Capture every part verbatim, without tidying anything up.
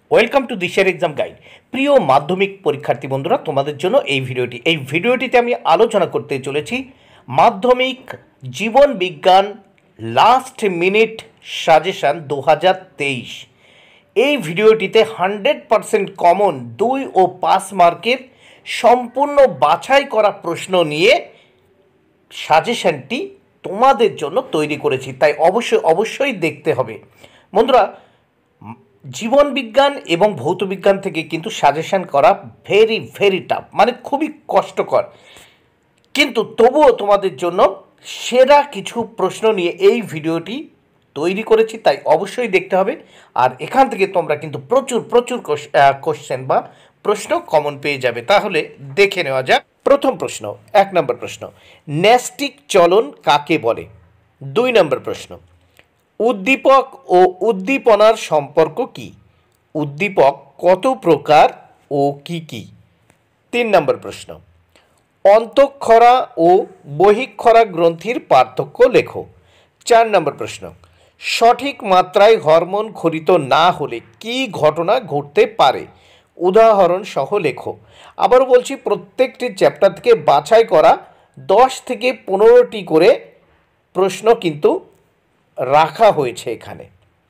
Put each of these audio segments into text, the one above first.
Welcome to দিশের exam guide. প্রিয় মাধ্যমিক পরীক্ষার্থী বন্ধুরা, তোমাদের জন্য এই ভিডিওটি এই ভিডিওটিতে আমি আলোচনা করতে চলেছি মাধ্যমিক জীবন বিজ্ঞান লাস্ট মিনিট সাজেশান দু হাজার তেইশ। এই ভিডিওটিতে হান্ড্রেড পারসেন্ট কমন দুই ও পাঁচ মার্কের সম্পূর্ণ বাছাই করা প্রশ্ন নিয়ে সাজেশানটি তোমাদের জন্য তৈরি করেছি, তাই অবশ্যই অবশ্যই দেখতে হবে। বন্ধুরা, জীবন বিজ্ঞান এবং ভৌত বিজ্ঞান থেকে কিন্তু সাজেশন করা ভেরি ভেরি টাফ, মানে খুবই কষ্টকর, কিন্তু তবুও তোমাদের জন্য সেরা কিছু প্রশ্ন নিয়ে এই ভিডিওটি তৈরি করেছি, তাই অবশ্যই দেখতে হবে। আর এখান থেকে তোমরা কিন্তু প্রচুর প্রচুর কোশ্চেন বা প্রশ্ন কমন পেয়ে যাবে। তাহলে দেখে নেওয়া যাক। প্রথম প্রশ্ন, এক নম্বর প্রশ্ন, ন্যস্টিক চলন কাকে বলে? দুই নম্বর প্রশ্ন, উদ্দীপক ও উদ্দীপনার সম্পর্ক কি? উদ্দীপক কত প্রকার ও কি কি? তিন নম্বর প্রশ্ন, অন্তঃক্ষরা ও বহিঃক্ষরা গ্রন্থির পার্থক্য লেখো। চার নম্বর প্রশ্ন, সঠিক মাত্রায় হরমোন ক্ষরিত না হলে কি ঘটনা ঘটতে পারে? উদাহরণ সহ লেখো। আবারও বলছি, প্রত্যেকটি চ্যাপ্টার থেকে বাছাই করা দশ থেকে পনেরোটি করে প্রশ্ন কিন্তু রাখা হয়েছে এখানে।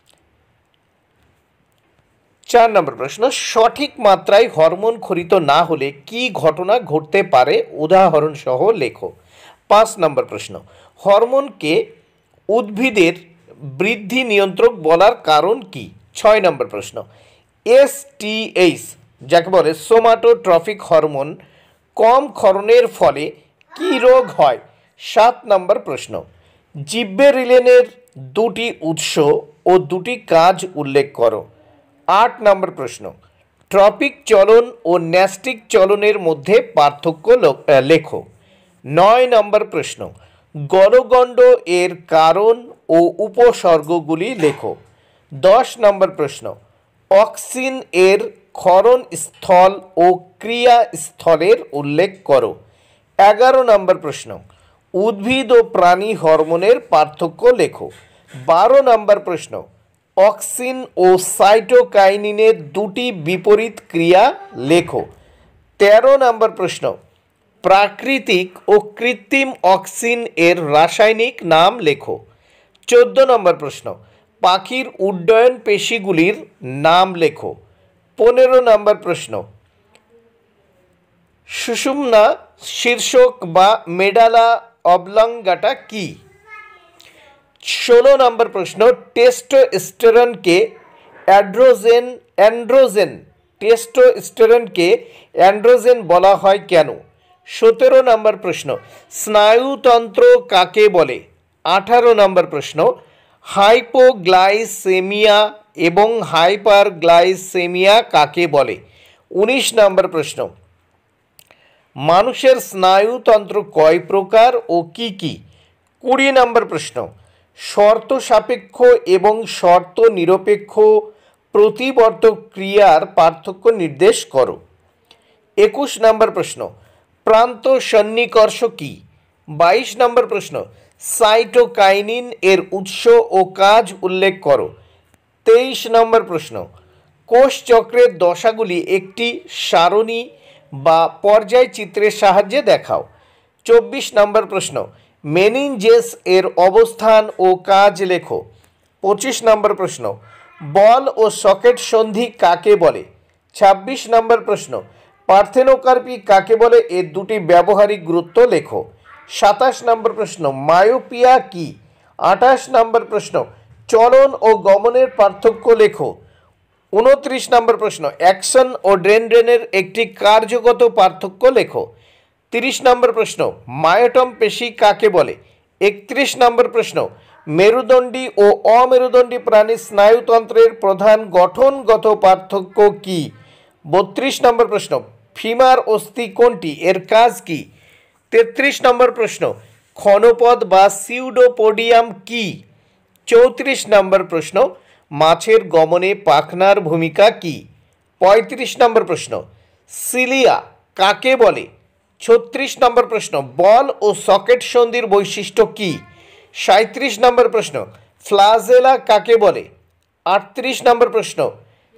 চার নম্বর প্রশ্ন, সঠিক মাত্রায় হরমোন ক্ষরিত না হলে কি ঘটনা ঘটতে পারে? উদাহরণ সহ লেখো। পাঁচ নম্বর প্রশ্ন, হরমোনকে উদ্ভিদের বৃদ্ধি নিয়ন্ত্রক বলার কারণ কি? ছয় নম্বর প্রশ্ন, এসটিএইচ যাকে বলে সোমাটোট্রফিক হরমোন কম ক্ষরণের ফলে কি রোগ হয়? সাত নম্বর প্রশ্ন, জিব্বেরিলিনের দুটি উৎস ও দুটি কাজ উল্লেখ করো। আট নম্বর প্রশ্ন, ট্রপিক চলন ও ন্যস্টিক চলনের মধ্যে পার্থক্য লেখো। নয় নম্বর প্রশ্ন, গলগণ্ড এর কারণ ও উপসর্গগুলি লেখো। দশ নম্বর প্রশ্ন, অক্সিন এর ক্ষরণ স্থল ও ক্রিয়া স্থলের উল্লেখ করো। এগারো নম্বর প্রশ্ন, উদ্ভিদ ও প্রাণী হরমোনের পার্থক্য লেখো। বারো নম্বর প্রশ্ন, অক্সিন ও সাইটোকাইনিনের দুটি বিপরীত ক্রিয়া লেখো। তেরো নম্বর প্রশ্ন, প্রাকৃতিক ও কৃত্রিম অক্সিন এর রাসায়নিক নাম লেখো। চোদ্দ নম্বর প্রশ্ন, পাখির উড্ডয়ন পেশিগুলির নাম লেখো। পনেরো নম্বর প্রশ্ন, সুষুম্না শীর্ষক বা মেডালা অবলঙ্গাটা কি? ষোলো নম্বর প্রশ্ন, টেস্টোস্টেরনকে অ্যান্ড্রোজেন অ্যান্ড্রোজেন টেস্টোস্টেরনকে অ্যান্ড্রোজেন বলা হয় কেন? সতেরো নম্বর প্রশ্ন, স্নায়ুতন্ত্র কাকে বলে? আঠারো নম্বর প্রশ্ন, হাইপোগ্লাইসেমিয়া এবং হাইপারগ্লাইসেমিয়া কাকে বলে? উনিশ নম্বর প্রশ্ন, মানুষের স্নায়ুতন্ত্র কয় প্রকার ও কি কি? কুড়ি নম্বর প্রশ্ন, শর্ত সাপেক্ষ এবং শর্ত নিরপেক্ষ প্রতিবর্তক ক্রিয়ার পার্থক্য নির্দেশ করো। একুশ নম্বর প্রশ্ন, প্রান্ত সন্নিকর্ষ কি? বাইশ নম্বর প্রশ্ন, সাইটোকাইনিন এর উৎস ও কাজ উল্লেখ করো। তেইশ নম্বর প্রশ্ন, কোষ চক্রের দশাগুলি একটি সারণী বা পর্যায় চিত্রের সাহায্যে দেখাও। চব্বিশ নম্বর প্রশ্ন, মেনিনজেস এর অবস্থান ও কাজ লেখো। পঁচিশ নম্বর প্রশ্ন, বল ও সকেট সন্ধি কাকে বলে? ছাব্বিশ নম্বর প্রশ্ন, পার্থেনোকার্পি কাকে বলে? এর দুটি ব্যবহারিক গুরুত্ব লেখো। সাতাশ নম্বর প্রশ্ন, মায়োপিয়া কি? আঠাশ নম্বর প্রশ্ন, চলন ও গমনের পার্থক্য লেখো। উনত্রিশ নম্বর প্রশ্ন, অ্যাকশন ও ড্রেনড্রেনের একটি কার্যগত পার্থক্য লেখো। তিরিশ নম্বর প্রশ্ন, মায়োটম পেশি কাকে বলে? একত্রিশ নম্বর প্রশ্ন, মেরুদণ্ডী ও অমেরুদণ্ডী প্রাণীর স্নায়ুতন্ত্রের প্রধান গঠনগত পার্থক্য কি? বত্রিশ নম্বর প্রশ্ন, ফিমার অস্থি কোনটি? এর কাজ কি? তেত্রিশ নম্বর প্রশ্ন, ক্ষণপদ বা সিউডোপোডিয়াম কি? চৌত্রিশ নম্বর প্রশ্ন, মাছের গমনে পাখনার ভূমিকা কি? পঁয়ত্রিশ নম্বর প্রশ্ন, সিলিয়া কাকে বলে? ছত্রিশ নম্বর প্রশ্ন, বল ও সকেট সন্ধির বৈশিষ্ট্য কি? সাঁত্রিশ নম্বর প্রশ্ন, ফ্লাজেলা কাকে বলে? আটত্রিশ নম্বর প্রশ্ন,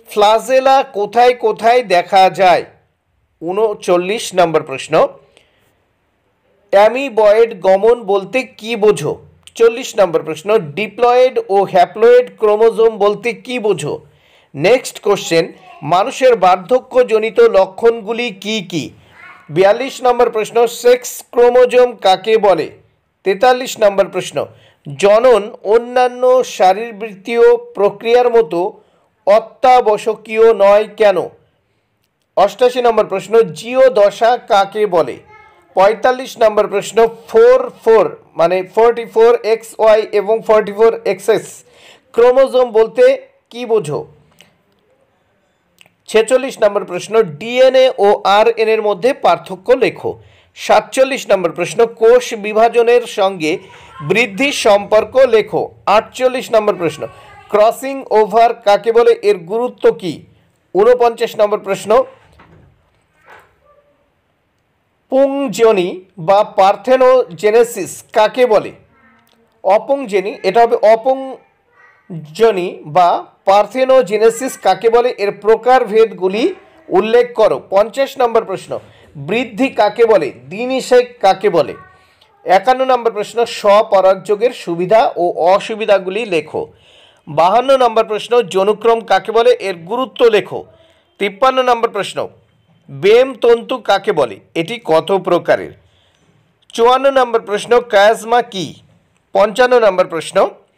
ফ্লাজেলা কোথায় কোথায় দেখা যায়? উনচল্লিশ নম্বর প্রশ্ন। অ্যামিবয়েড গমন বলতে কি বোঝো? চল্লিশ নম্বর প্রশ্ন। ডিপ্লয়েড ও হ্যাপ্লয়েড ক্রোমোজোম বলতে কি বোঝো? নেক্সট কোশ্চেন, মানুষের বার্ধক্যজনিত লক্ষণগুলি কি কি? বিয়াল্লিশ নম্বর প্রশ্ন। সেক্স ক্রোমোজোম কাকে বলে? তেতাল্লিশ নম্বর প্রশ্ন। জনন অন্যান্য শারীরবৃত্তীয় প্রক্রিয়ার মতো অত্যাবশ্যকীয় নয় কেন? অষ্টাশি নম্বর প্রশ্ন। জিও দশা কাকে বলে? পঁয়তাল্লিশ নম্বর প্রশ্ন। ফোর ফোর মানে ফোরটি ফোর এক্স ওয়াই এবং forty four X S chromosome বলতে কি বোঝো? ছেচল্লিশ নম্বর প্রশ্ন। ডিএনএ ও আরএনএর মধ্যে পার্থক্য লেখো। সাতচল্লিশ নম্বর প্রশ্ন। কোষ বিভাজনের সঙ্গে বৃদ্ধির সম্পর্ক লেখো। আটচল্লিশ নম্বর প্রশ্ন। ক্রসিং ওভার কাকে বলে, এর গুরুত্ব কি? ঊনপঞ্চাশ নম্বর প্রশ্ন। পুংজনি বা পার্থেনোজেনেসিস কাকে বলে? অপুংজনি, এটা হবে অপুংজনি বা পার্থেনোজেনেসিস কাকে বলে, এর প্রকারভেদগুলি উল্লেখ করো। পঞ্চাশ নম্বর প্রশ্ন। বৃদ্ধি কাকে বলে? দ্বিনিষেক কাকে বলে? একান্ন নম্বর প্রশ্ন। স্বপরাগযোগের সুবিধা ও অসুবিধাগুলি লেখো। বাহান্ন নম্বর প্রশ্ন। যৌনক্রম কাকে বলে, এর গুরুত্ব লেখো। তিপ্পান্ন নম্বর প্রশ্ন। বেম তন্তু কাকে বলে, এটি কত প্রকারের? চুয়ান্ন নম্বর প্রশ্ন। কায়াজমা কি? পঞ্চান্ন নম্বর প্রশ্ন।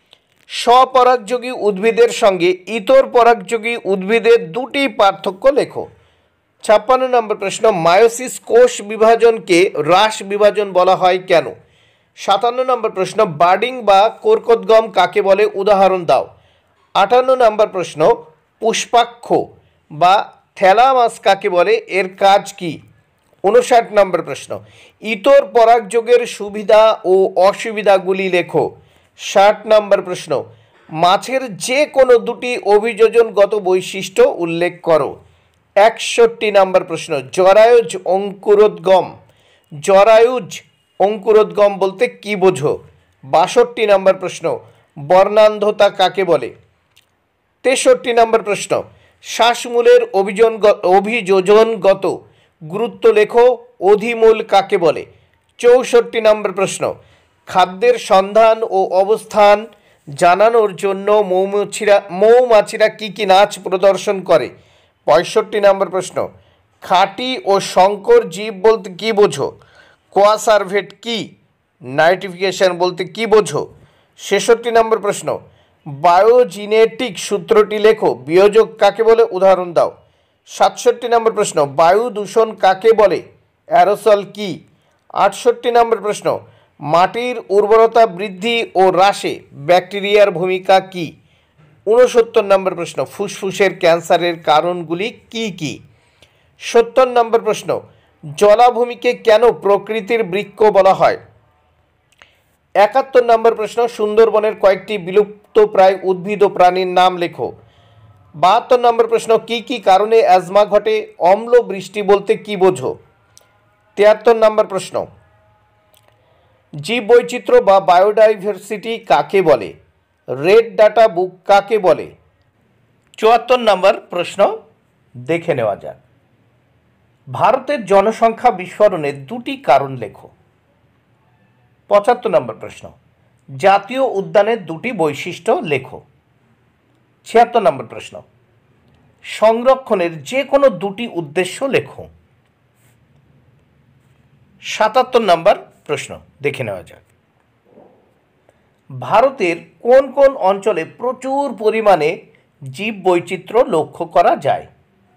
স্বপরাগযোগী উদ্ভিদের সঙ্গে ইতর পরাগযোগী উদ্ভিদের দুটি পার্থক্য লেখো। ছাপ্পান্ন নম্বর প্রশ্ন। মায়োসিস কোষ বিভাজনকে হ্রাস বিভাজন বলা হয় কেন? সাতান্ন নম্বর প্রশ্ন। বার্ডিং বা কর্কটগম কাকে বলে, উদাহরণ দাও। আটান্ন নম্বর প্রশ্ন। পুষ্পাক্ষ বা থ্যালামাস কাকে বলে, এর কাজ কি? উনষাট নম্বর প্রশ্ন। ইতর পরাগযোগের সুবিধা ও অসুবিধাগুলি লেখো। ষাট নম্বর প্রশ্ন। মাছের যে কোনো দুটি অভিযোজনগত বৈশিষ্ট্য উল্লেখ করো। একষট্টি নম্বর প্রশ্ন। জরায়ুজ অঙ্কুরোদ্গম জরায়ুজ অঙ্কুরোদ্গম বলতে কি বোঝো? বাষট্টি নম্বর প্রশ্ন। বর্ণান্ধতা কাকে বলে? তেষট্টি নম্বর প্রশ্ন। শ্বাসমূলের অভিযোজন অভিযোজনগত গুরুত্ব লেখো। অধিমূল কাকে বলে? চৌষট্টি নম্বর প্রশ্ন। খাদ্যের সন্ধান ও অবস্থান জানানোর জন্য মৌমাছিরা মৌমাছিরা কী কী নাচ প্রদর্শন করে? পঁয়ষট্টি নম্বর প্রশ্ন। খাঁটি ও সংকর জীব বলতে কী বোঝো? কোয়াসার্ভেট কি? নাইট্রিফিকেশন বলতে কী বোঝো? ছেষট্টি নম্বর প্রশ্ন। বায়োজিনেটিক সূত্রটি লেখো। বিয়োজক কাকে বলে, উদাহরণ দাও। সাতষট্টি নম্বর প্রশ্ন। বায়ু দূষণ কাকে বলে? অ্যারোসল কি? আটষট্টি নম্বর প্রশ্ন। মাটির উর্বরতা বৃদ্ধি ও হ্রাসে ব্যাকটেরিয়ার ভূমিকা কি? ঊনসত্তর নম্বর প্রশ্ন। ফুসফুসের ক্যান্সারের কারণগুলি কি কি? সত্তর নম্বর প্রশ্ন। জলাভূমিকে কেন প্রকৃতির বৃক্ষ বলা হয়? একাত্তর নম্বর প্রশ্ন। সুন্দরবনের কয়েকটি বিলুপ্তপ্রায় উদ্ভিদ ও প্রাণীর নাম লেখো। বাহাত্তর নম্বর প্রশ্ন। কি কি কারণে অ্যাজমা ঘটে? অম্ল বৃষ্টি বলতে কি বোঝো? তিয়াত্তর নম্বর প্রশ্ন। জীববৈচিত্র্য বা বায়োডাইভার্সিটি কাকে বলে? রেড ডাটা বুক কাকে বলে? চুয়াত্তর নম্বর প্রশ্ন দেখে নেওয়া যাক। ভারতের জনসংখ্যা বিস্ফোরণের দুটি কারণ লেখো। পঁচাত্তর নম্বর প্রশ্ন। জাতীয় উদ্যানের দুটি বৈশিষ্ট্য লেখো। ছিয়াত্তর নম্বর প্রশ্ন। সংরক্ষণের যে কোনো দুটি উদ্দেশ্য লেখো। সাতাত্তর নম্বর প্রশ্ন দেখে নেওয়া যাক। ভারতের কোন কোন অঞ্চলে প্রচুর পরিমাণে জীববৈচিত্র্য লক্ষ্য করা যায়?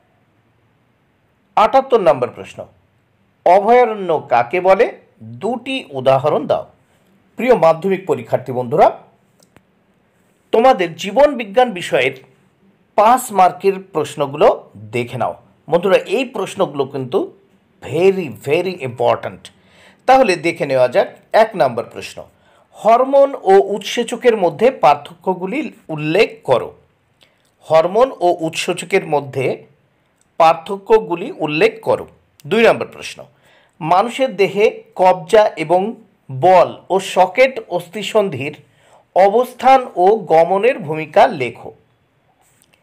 আটাত্তর নম্বর প্রশ্ন। অভয়ারণ্য কাকে বলে? দুটি উদাহরণ দাও। প্রিয় মাধ্যমিক পরীক্ষার্থী বন্ধুরা, তোমাদের জীবন বিজ্ঞান বিষয়ের পাঁচ মার্কের প্রশ্নগুলো দেখে নাও। বন্ধুরা, এই প্রশ্নগুলো কিন্তু ভেরি ভেরি ইম্পর্ট্যান্ট। তাহলে দেখে নেওয়া যাক। এক নম্বর প্রশ্ন। হরমোন ও উৎসেচকের মধ্যে পার্থক্যগুলি উল্লেখ করো। হরমোন ও উৎসেচকের মধ্যে পার্থক্যগুলি উল্লেখ করো। দুই নম্বর প্রশ্ন। মানুষের দেহে কবজা এবং বল ও সকেট অস্থিসন্ধির অবস্থান ও গমনের ভূমিকা লেখো।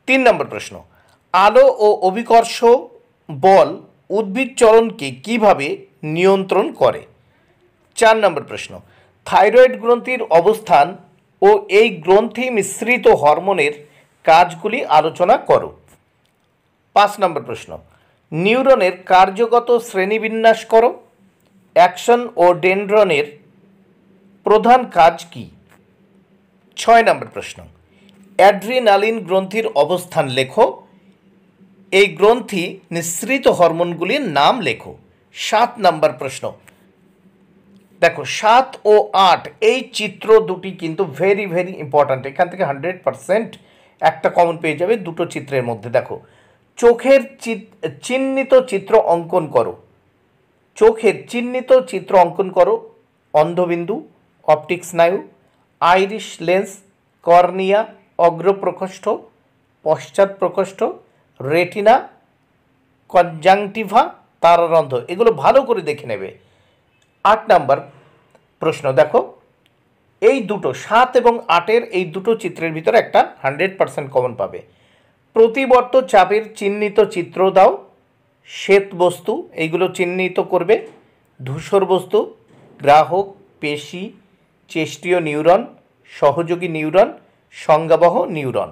তিন নম্বর প্রশ্ন, আলো ও অভিকর্ষ বল উদ্ভিদ চলনকে কিভাবে নিয়ন্ত্রণ করে? চার নম্বর প্রশ্ন, থাইরয়েড গ্রন্থির অবস্থান ও এই গ্রন্থি মিশ্রিত হরমোনের কাজগুলি আলোচনা করো। পাঁচ নম্বর প্রশ্ন, নিউরনের কার্যগত শ্রেণীবিন্যাস করো। অ্যাকশন ও ডেনড্রনের প্রধান কাজ কি? ছয় নম্বর প্রশ্ন, অ্যাড্রিনালিন গ্রন্থির অবস্থান লেখো। এই গ্রন্থি নিঃসৃত হরমোনগুলির নাম লেখো। সাত নম্বর প্রশ্ন, দেখো সাত ও আট এই চিত্র দুটি কিন্তু ভেরি ভেরি ইম্পর্ট্যান্ট। এখান থেকে হান্ড্রেড পারসেন্ট একটা কমন পেয়ে যাবে দুটো চিত্রের মধ্যে। দেখো, চোখের চিহ্নিত চিত্র অঙ্কন করো। চোখের চিহ্নিত চিত্র অঙ্কন করো। অন্ধবিন্দু, অপটিক স্নায়ু, আইরিশ লেন্স, কর্নিয়া, অগ্রপ্রকোষ্ঠ, পশ্চাৎ প্রকোষ্ঠ, রেটিনা, কনজাংটিভা, তারারন্ধ্র, এগুলো ভালো করে দেখে নেবে। আট নাম্বার প্রশ্ন, দেখো এই দুটো সাত এবং আটের এই দুটো চিত্রের ভিতরে একটা হান্ড্রেড পারসেন্ট কমন পাবে। প্রতিবর্ত চাপের চিহ্নিত চিত্র দাও। শ্বেত বস্তু এইগুলো চিহ্নিত করবে। ধূসর বস্তু, গ্রাহক, পেশি, চেষ্টীয় নিউরন, সহযোগী নিউরন, সংজ্ঞাবহ নিউরন।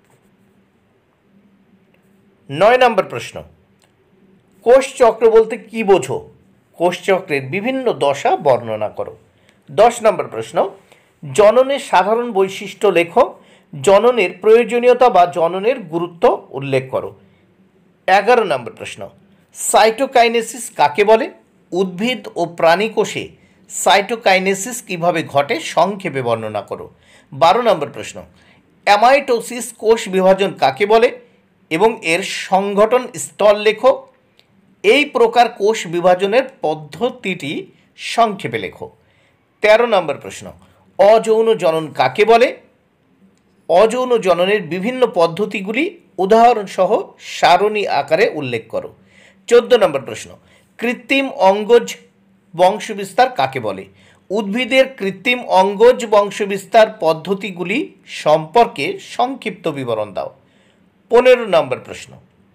নয় নম্বর প্রশ্ন, কোষ চক্র বলতে কি বোঝো? কোষ চক্রের বিভিন্ন দশা বর্ণনা করো। দশ নম্বর প্রশ্ন, জননের সাধারণ বৈশিষ্ট্য লেখো। জননের প্রয়োজনীয়তা বা জননের গুরুত্ব উল্লেখ করো। এগারো নম্বর প্রশ্ন, সাইটোকাইনেসিস কাকে বলে? উদ্ভিদ ও প্রাণী কোষে সাইটোকাইনেসিস কিভাবে ঘটে সংক্ষেপে বর্ণনা করো। বারো নম্বর প্রশ্ন, অ্যামাইটোসিস কোষ বিভাজন কাকে বলে এবং এর সংগঠন স্তর লেখো। এই প্রকার কোষ বিভাজনের পদ্ধতিটি সংক্ষেপে লেখো। তেরো নম্বর প্রশ্ন, অযৌন জনন কাকে বলে? অযৌন জননের বিভিন্ন পদ্ধতিগুলি উদাহরণসহ সারণী আকারে উল্লেখ করো। চোদ্দ নম্বর প্রশ্ন, কৃত্রিম অঙ্গজ বংশবিস্তার কাকে বলে? উদ্ভিদের কৃত্রিম অঙ্গজ বংশবিস্তার পদ্ধতিগুলি সম্পর্কে সংক্ষিপ্ত বিবরণ দাও। পনেরো নম্বর প্রশ্ন,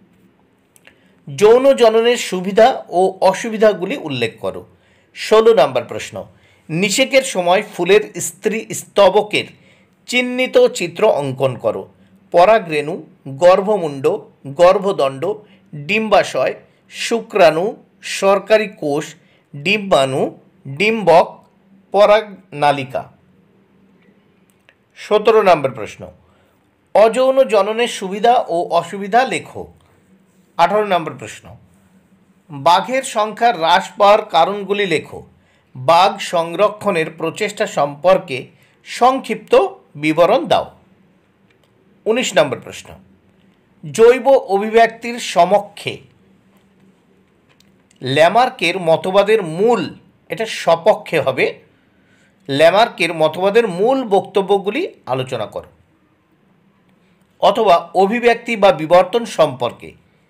যৌন জননের সুবিধা ও অসুবিধাগুলি উল্লেখ করো। ষোলো নম্বর প্রশ্ন, নিষেকের সময় ফুলের স্ত্রী স্তবকের চিহ্নিত চিত্র অঙ্কন করো। পরাগরেণু, গর্ভমুণ্ড, গর্ভদণ্ড, ডিম্বাশয়, শুক্রাণু, সরকারি কোষ, ডিম্বাণু, ডিম্বক, পরাগনালিকা। সতেরো নম্বর প্রশ্ন, অযৌন জননের সুবিধা ও অসুবিধা লেখো। আঠারো নম্বর প্রশ্ন, বাঘের সংখ্যা হ্রাস পাওয়ার কারণগুলি লেখো। বাঘ সংরক্ষণের প্রচেষ্টা সম্পর্কে সংক্ষিপ্ত বিবরণ দাও। উনিশ নম্বর প্রশ্ন, জৈব অভিব্যক্তির সমক্ষে ল্যামার্কের মতবাদের মূল, এটা সপক্ষে হবে, ল্যামার্কের মতবাদের মূল বক্তব্যগুলি আলোচনা করো। অথবা অভিব্যক্তি বা বিবর্তন সম্পর্কে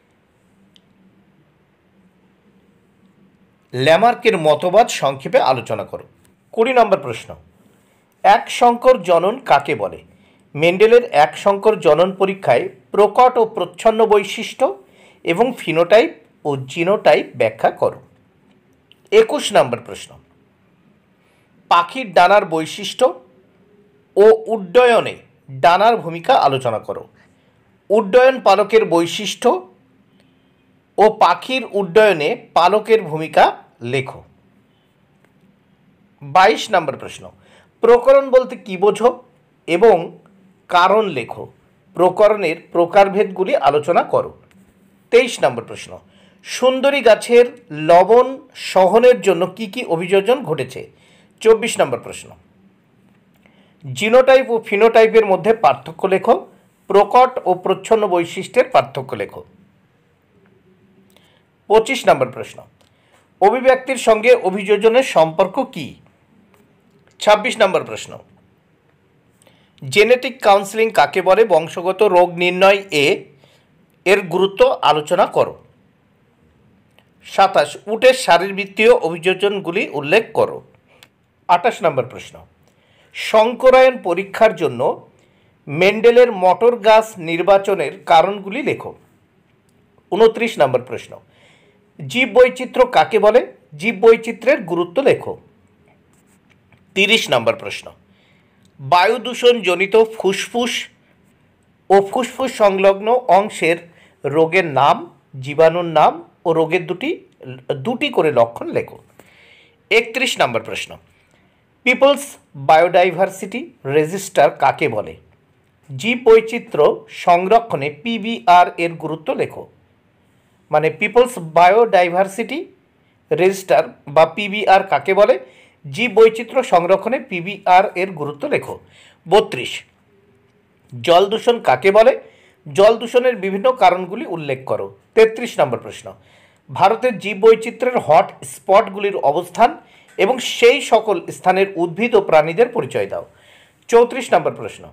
ল্যামার্কের মতবাদ সংক্ষেপে আলোচনা করো। কুড়ি নম্বর প্রশ্ন, এক সংকর জনন কাকে বলে? মেন্ডেলের এক সংকর জনন পরীক্ষায় প্রকট ও প্রচ্ছন্ন বৈশিষ্ট্য এবং ফিনোটাইপ ও জিনোটাইপ ব্যাখ্যা করো। একুশ নম্বর প্রশ্ন, পাখির ডানার বৈশিষ্ট্য ও উড্ডয়নে ডানার ভূমিকা আলোচনা করো। উড্ডয়ন পালকের বৈশিষ্ট্য ও পাখির উড্ডয়নে পালকের ভূমিকা লেখো। বাইশ নম্বর প্রশ্ন, প্রকরণ বলতে কি বোঝো এবং কারণ লেখো। প্রকরণের প্রকারভেদগুলি আলোচনা করো। তেইশ নম্বর প্রশ্ন, সুন্দরী গাছের লবণ সহনের জন্য কি কি অভিযোজন ঘটেছে। চব্বিশ নম্বর প্রশ্ন, জিনোটাইপ ও ফিনোটাইপের মধ্যে পার্থক্য লেখো। প্রকট ও প্রচ্ছন্ন বৈশিষ্ট্যের পার্থক্য লেখো। পঁচিশ নম্বর প্রশ্ন, অভিব্যক্তির সঙ্গে অভিযোজনের সম্পর্ক কি। ছাব্বিশ নম্বর প্রশ্ন, জেনেটিক কাউন্সেলিং কাকে বলে? বংশগত রোগ নির্ণয় এ এর গুরুত্ব আলোচনা করো। সাতাশ, উটের শারীরবৃত্তীয় অভিযোজনগুলি উল্লেখ করো। আঠাশ নম্বর প্রশ্ন, সংকরায়ন পরীক্ষার জন্য মেন্ডেলের মটর গাছ নির্বাচনের কারণগুলি লেখো। উনত্রিশ নম্বর প্রশ্ন, জীববৈচিত্র্য কাকে বলে? জীববৈচিত্র্যের গুরুত্ব লেখো। তিরিশ নম্বর প্রশ্ন, বায়ু দূষণজনিত ফুসফুস ও ফুসফুস সংলগ্ন অংশের রোগের নাম, জীবাণুর নাম ও রোগের দুটি দুটি করে লক্ষণ লেখো। একত্রিশ নম্বর প্রশ্ন, পিপলস বায়োডাইভার্সিটি রেজিস্টার কাকে বলে? জীববৈচিত্র্য সংরক্ষণে পিবিআর এর গুরুত্ব লেখো। মানে পিপলস বায়োডাইভার্সিটি রেজিস্টার বা পিবিআর কাকে বলে? জীববৈচিত্র্য সংরক্ষণে পিবিআর এর গুরুত্ব লেখো। বত্রিশ, জল দূষণ কাকে বলে? জল দূষণের বিভিন্ন কারণগুলি উল্লেখ করো। তেত্রিশ নম্বর প্রশ্ন, ভারতের জীববৈচিত্র্যের হট স্পটগুলির অবস্থান এবং সেই সকল স্থানের উদ্ভিদ ও প্রাণীদের পরিচয় দাও। চৌত্রিশ নম্বর প্রশ্ন,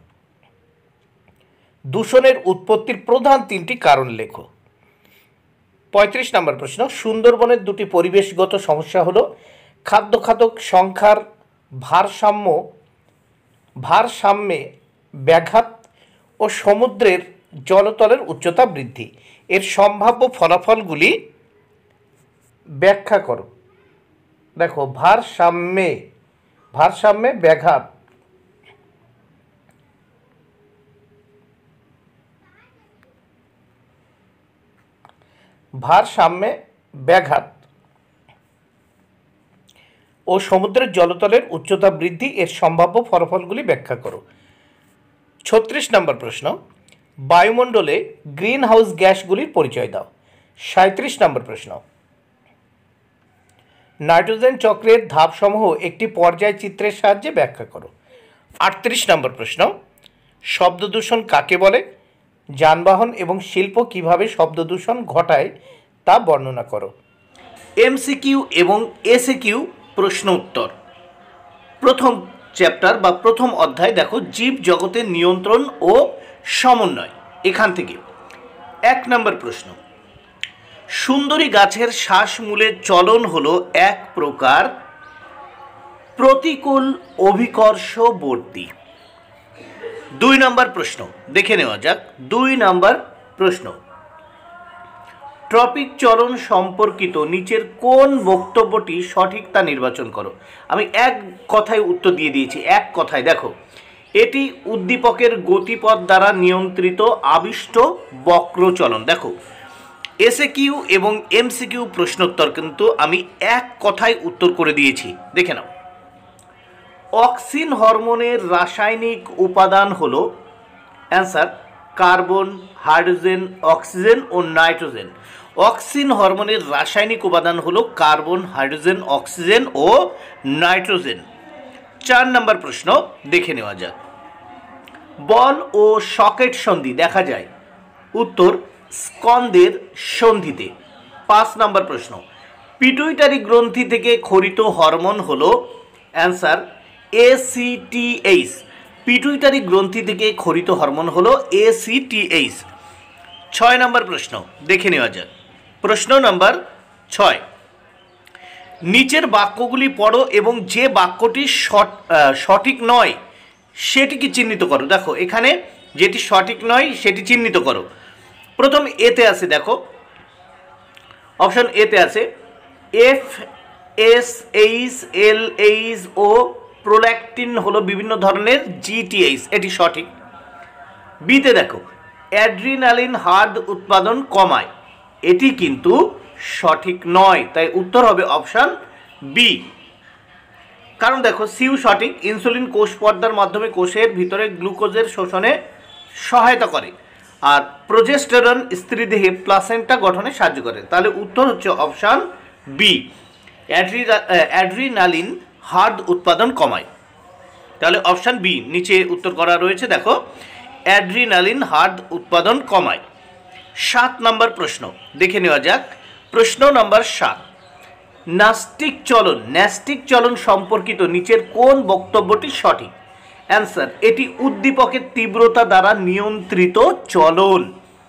দূষণের উৎপত্তির প্রধান তিনটি কারণ লেখো। পঁয়ত্রিশ নম্বর প্রশ্ন, সুন্দরবনের দুটি পরিবেশগত সমস্যা হলো খাদ্য খাদক সংখ্যার ভারসাম্য ভারসাম্যে ব্যাঘাত ও সমুদ্রের জলতলের উচ্চতা বৃদ্ধি। এর সম্ভাব্য ফলাফলগুলি ব্যাখ্যা করো। দেখো, ভারসাম্যে ভারসাম্যে ব্যাঘাত ভারসাম্যে ব্যাঘাত ও সমুদ্রের জলতলের উচ্চতা বৃদ্ধি, এর সম্ভাব্য ফলাফলগুলি ব্যাখ্যা করো। ছত্রিশ নম্বর প্রশ্ন, বায়ুমণ্ডলে গ্রিন হাউস গ্যাসগুলির পরিচয় দাও। সাঁত্রিশ নম্বর প্রশ্ন, নাইট্রোজেন চক্রের ধাপসমূহ একটি পর্যায় চিত্রের সাহায্যে ব্যাখ্যা করো। আটত্রিশ নম্বর প্রশ্ন, শব্দ দূষণ কাকে বলে? যানবাহন এবং শিল্প কিভাবে শব্দ দূষণ ঘটায় তা বর্ণনা করো। এমসিকিউ এবং এসিকিউ প্রশ্ন উত্তর। প্রথম চ্যাপ্টার বা প্রথম অধ্যায় দেখো, জীব জগতের নিয়ন্ত্রণ ও সমন্বয়। এখান থেকে এক নম্বর প্রশ্ন, সুন্দরী গাছের শ্বাসমূলের চলন হলো এক প্রকার প্রতিকূল অভিকর্ষবর্তী। দুই নম্বর প্রশ্ন দেখে নেওয়া যাক। দুই নম্বর প্রশ্ন, ট্রপিক চলন সম্পর্কিত নিচের কোন বক্তব্যটি সঠিক তা নির্বাচন করো। আমি এক কথায় উত্তর দিয়ে দিয়েছি, এক কথায়। দেখো, এটি উদ্দীপকের গতিপথ দ্বারা নিয়ন্ত্রিত আবিষ্ট বক্রচলন। দেখো, এসএকিউ এবং এমসিকিউ প্রশ্নোত্তর কিন্তু আমি এক কথায় উত্তর করে দিয়েছি, দেখে নাও। অক্সিন হরমোনের রাসায়নিক উপাদান হলো অ্যান্সার কার্বন, হাইড্রোজেন, অক্সিজেন ও নাইট্রোজেন। অক্সিন হরমোনের রাসায়নিক উপাদান হলো কার্বন, হাইড্রোজেন, অক্সিজেন ও নাইট্রোজেন। চার নম্বর প্রশ্ন দেখে নেওয়া যাক। বল ও সকেট সন্ধি দেখা যায়। উত্তর স্কন্দের সন্ধিতে। পাঁচ নম্বর প্রশ্ন, পিটুইটারি গ্রন্থি থেকে খরিত হরমোন হলো অ্যান্সার এসিটিএইচ। পিটুইটারি গ্রন্থি থেকে খরিত হরমোন হলো এসিটিএইচ। ছয় নম্বর প্রশ্ন দেখে নেওয়া যাক। প্রশ্ন নম্বর ছয়, নিচের বাক্যগুলি পড়ো এবং যে বাক্যটি সঠিক নয় সেটিকে চিহ্নিত করো। দেখো, এখানে যেটি সঠিক নয় সেটি চিহ্নিত করো। প্রথম এতে আছে, দেখো অপশন এতে আছে F S H L H ও প্রোল্যাকটিন হলো বিভিন্ন ধরনের জিটিএইচ, এটি সঠিক। বিতে দেখো অ্যাড্রিনালিন হার্ট উৎপাদন কমায়, এটি কিন্তু সঠিক নয়, তাই উত্তর হবে অপশন বি। কারণ দেখো, সিউ সঠিক, ইনসুলিন কোষ পর্দার মাধ্যমে কোষের ভিতরে গ্লুকোজের শোষণে সহায়তা করে, আর প্রোজেস্টেরন স্ত্রীদেহে প্লাসেন্টা গঠনে সাহায্য করে। তাহলে উত্তর হচ্ছে অপশন বি, অ্যাড্রিনালিন হার্ট উৎপাদন কমায়। তাহলে অপশন বি নিচে উত্তর করা রয়েছে, দেখো অ্যাড্রিনালিন হার্ট উৎপাদন কমায়। সাত নম্বর প্রশ্ন দেখে নেওয়া যাক। প্রশ্ন নম্বর সাত, ন্যাস্টিক চলন ন্যাস্টিক চলন সম্পর্কিত নিচের কোন বক্তব্যটি সঠিক? অ্যান্সার, এটি উদ্দীপকের তীব্রতা দ্বারা নিয়ন্ত্রিত চলন।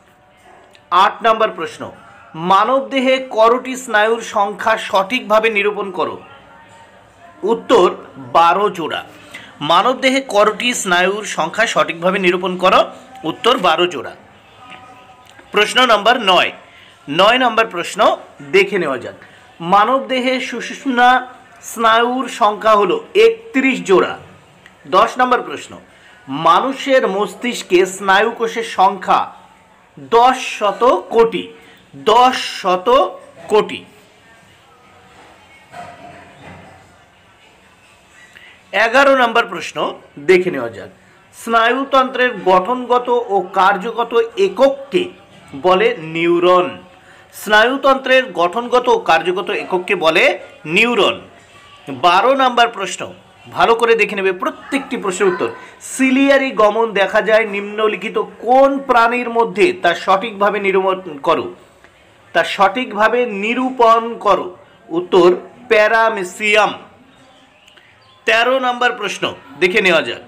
আট নম্বর প্রশ্ন, মানবদেহে করোটি স্নায়ুর সংখ্যা সঠিকভাবে নিরূপণ করো। উত্তর বারো জোড়া। মানবদেহে কয়টি স্নায়ুর সংখ্যা সঠিকভাবে নিরূপণ করো? উত্তর বারো জোড়া। প্রশ্ন নম্বর নয় নয় নম্বর প্রশ্ন দেখে নেওয়া যাক। মানবদেহে সুষুম্না স্নায়ুর সংখ্যা হলো একত্রিশ জোড়া। দশ নম্বর প্রশ্ন, মানুষের মস্তিষ্কে স্নায়ুকোষের সংখ্যা দশ শত কোটি। দশ শত কোটি। এগারো নম্বর প্রশ্ন দেখে নেওয়া যাক। স্নায়ুতন্ত্রের গঠনগত ও কার্যগত একককে বলে নিউরন। স্নায়ুতন্ত্রের গঠনগত ও কার্যগত একককে বলে নিউরন। বারো নম্বর প্রশ্ন ভালো করে দেখে নেবে প্রত্যেকটি প্রশ্নের উত্তর। সিলিয়ারি গমন দেখা যায় নিম্নলিখিত কোন প্রাণীর মধ্যে? তা সঠিকভাবে নিরূপণ করো। তা সঠিকভাবে নিরূপণ করো। উত্তর প্যারামেসিয়াম। তেরো নম্বর প্রশ্ন দেখে নেওয়া যাক।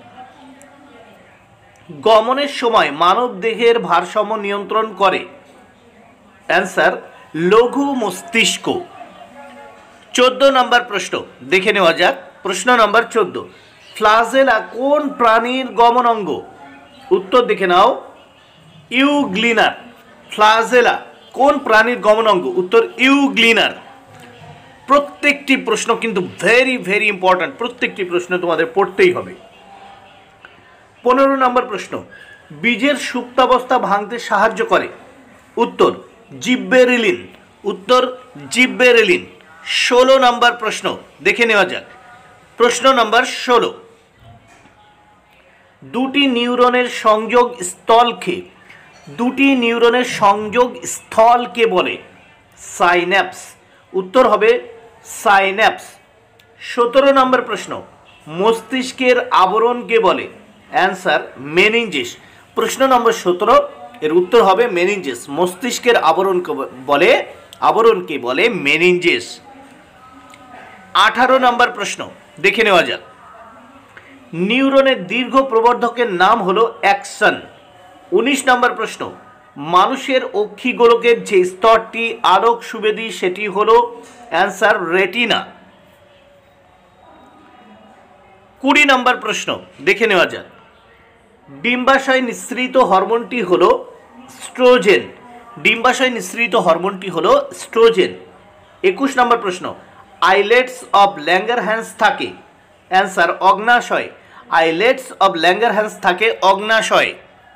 গমনের সময় মানব দেহের ভারসাম্য নিয়ন্ত্রণ করে? অ্যান্সার লঘু মস্তিষ্ক। চোদ্দ নম্বর প্রশ্ন দেখে নেওয়া যাক। প্রশ্ন নম্বর চোদ্দ, ফ্লাজেলা কোন প্রাণীর গমন অঙ্গ? উত্তর দেখে নাও ইউগ্লিনার। ফ্লাজেলা কোন প্রাণীর গমন অঙ্গ? উত্তর ইউগ্লিনার। প্রত্যেকটি প্রশ্ন কিন্তু ভেরি ভেরি ইম্পর্ট্যান্ট, প্রত্যেকটি প্রশ্ন তোমাদের পড়তেই হবে। পনেরো নম্বর প্রশ্ন, বীজের সুপ্তাবস্থা ভাঙতে সাহায্য করে? উত্তর জিব্বেরেলিন। উত্তর জিব্বেরেলিন। ষোলো নম্বর প্রশ্ন দেখে নেওয়া যাক। প্রশ্ন নম্বর ষোলো, দুটি নিউরনের সংযোগ স্থলকে দুটি নিউরনের সংযোগ স্থলকে বলে? সাইন্যাপস। উত্তর হবে সাইন্যাপস। সতেরো নম্বর প্রশ্ন, মস্তিষ্কের আবরণকে বলে? Answer meninges. প্রশ্ন নম্বর সতেরো, এর উত্তর হবে মেনিনজিস। মস্তিষ্কের আবরণকে বলে আবরণকে বলে মেনিনজিস। আঠারো নম্বর প্রশ্ন দেখে নেওয়া যাক। নিউরনের দীর্ঘ প্রবর্ধকের নাম হলো অ্যাকসন। উনিশ নম্বর প্রশ্ন, মানুষের অক্ষিগোলকের যে স্তরটি আলোক সুবেদী সেটি হলো? Answer retina. কুড়ি নম্বর প্রশ্ন দেখে নেওয়া যাক। ডিম্বাশয় নিঃসৃত হরমোনটি হলো স্ট্রোজেন। ডিম্বাশয় নিঃসৃত হরমোনটি হলো স্ট্রোজেন। একুশ নম্বর প্রশ্ন, আইলেটস অব ল্যাঙ্গারহ্যান্স থাকে? অ্যান্সার অগ্নাশয়। আইলেটস অব ল্যাঙ্গারহ্যান্স থাকে অগ্নাশয়।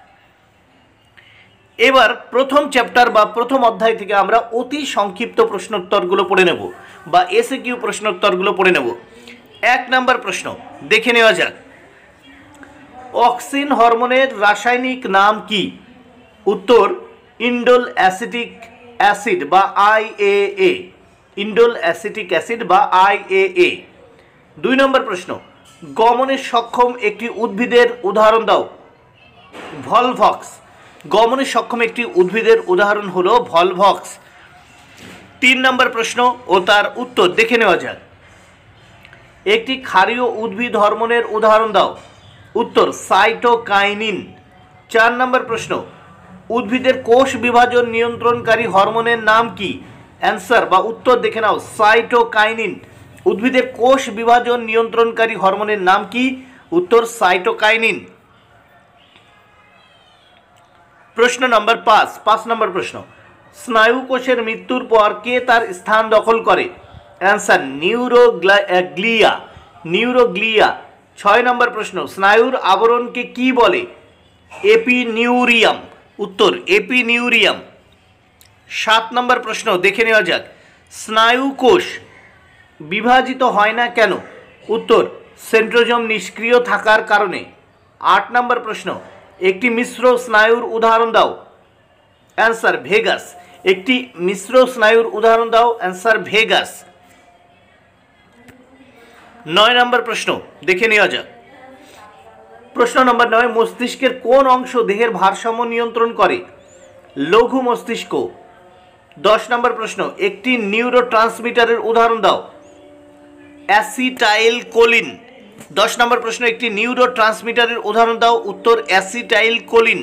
এবার প্রথম চ্যাপ্টার বা প্রথম অধ্যায় থেকে আমরা অতি সংক্ষিপ্ত প্রশ্নোত্তরগুলো পড়ে নেব বা এসে কিউ প্রশ্নোত্তরগুলো পড়ে নেব। এক নম্বর প্রশ্ন দেখে নেওয়া যাক। অক্সিন হরমোনের রাসায়নিক নাম কি? উত্তর ইন্ডোল অ্যাসিটিক অ্যাসিড বা আইএএ। ইন্ডোল অ্যাসিটিক অ্যাসিড বা আইএএ। দুই নম্বর প্রশ্ন, গমনে সক্ষম একটি উদ্ভিদের উদাহরণ দাও। ভলভক্স। গমনে সক্ষম একটি উদ্ভিদের উদাহরণ হলো ভলভক্স। তিন নম্বর প্রশ্ন ও তার উত্তর দেখে নেওয়া যাক। একটি ক্ষারীয় উদ্ভিদ হরমোনের উদাহরণ দাও। উত্তর সাইটোকাইনিন। চার নম্বর প্রশ্ন, উদ্ভিদের কোষ বিভাজন নিয়ন্ত্রণকারী হরমোনের নাম কি? অ্যান্সার বা উত্তর দেখে নাও সাইটোকাইনিন। উদ্ভিদের কোষ বিভাজন নিয়ন্ত্রণকারী হরমোনের নাম কি? উত্তর সাইটোকাইনিন। প্রশ্ন নম্বর পাঁচ পাঁচ নম্বর প্রশ্ন, স্নায়ু কোষের মৃত্যুর পর কে তার স্থান দখল করে? Answer neuroglia. নিউরোগ্লিয়া। ছয় নম্বর প্রশ্ন, স্নায়ুর আবরণকে কি বলে? এপিনিউরিয়াম। উত্তর এপিনিউরিয়াম। সাত নম্বর প্রশ্ন দেখে নেওয়া যাক। স্নায়ু কোষ বিভাজিত হয় না কেন? উত্তর সেন্ট্রোজোম নিষ্ক্রিয় থাকার কারণে। আট নম্বর প্রশ্ন, একটি মিশ্র স্নায়ুর উদাহরণ দাও। Answer vagus. একটি মিশ্র স্নায়ুর উদাহরণ দাও। Answer vagus. নয় নম্বর প্রশ্ন দেখে নেওয়া যাক। প্রশ্ন নম্বর নয়, মস্তিষ্কের কোন অংশ দেহের ভারসাম্য নিয়ন্ত্রণ করে? লঘু মস্তিষ্ক। দশ নম্বর প্রশ্ন, একটি নিউরো ট্রান্সমিটারের উদাহরণ দাও। Acetylcholine. দশ নম্বর প্রশ্ন, একটি নিউরো ট্রান্সমিটারের উদাহরণ দাও। উত্তর অ্যাসিটাইল কোলিন।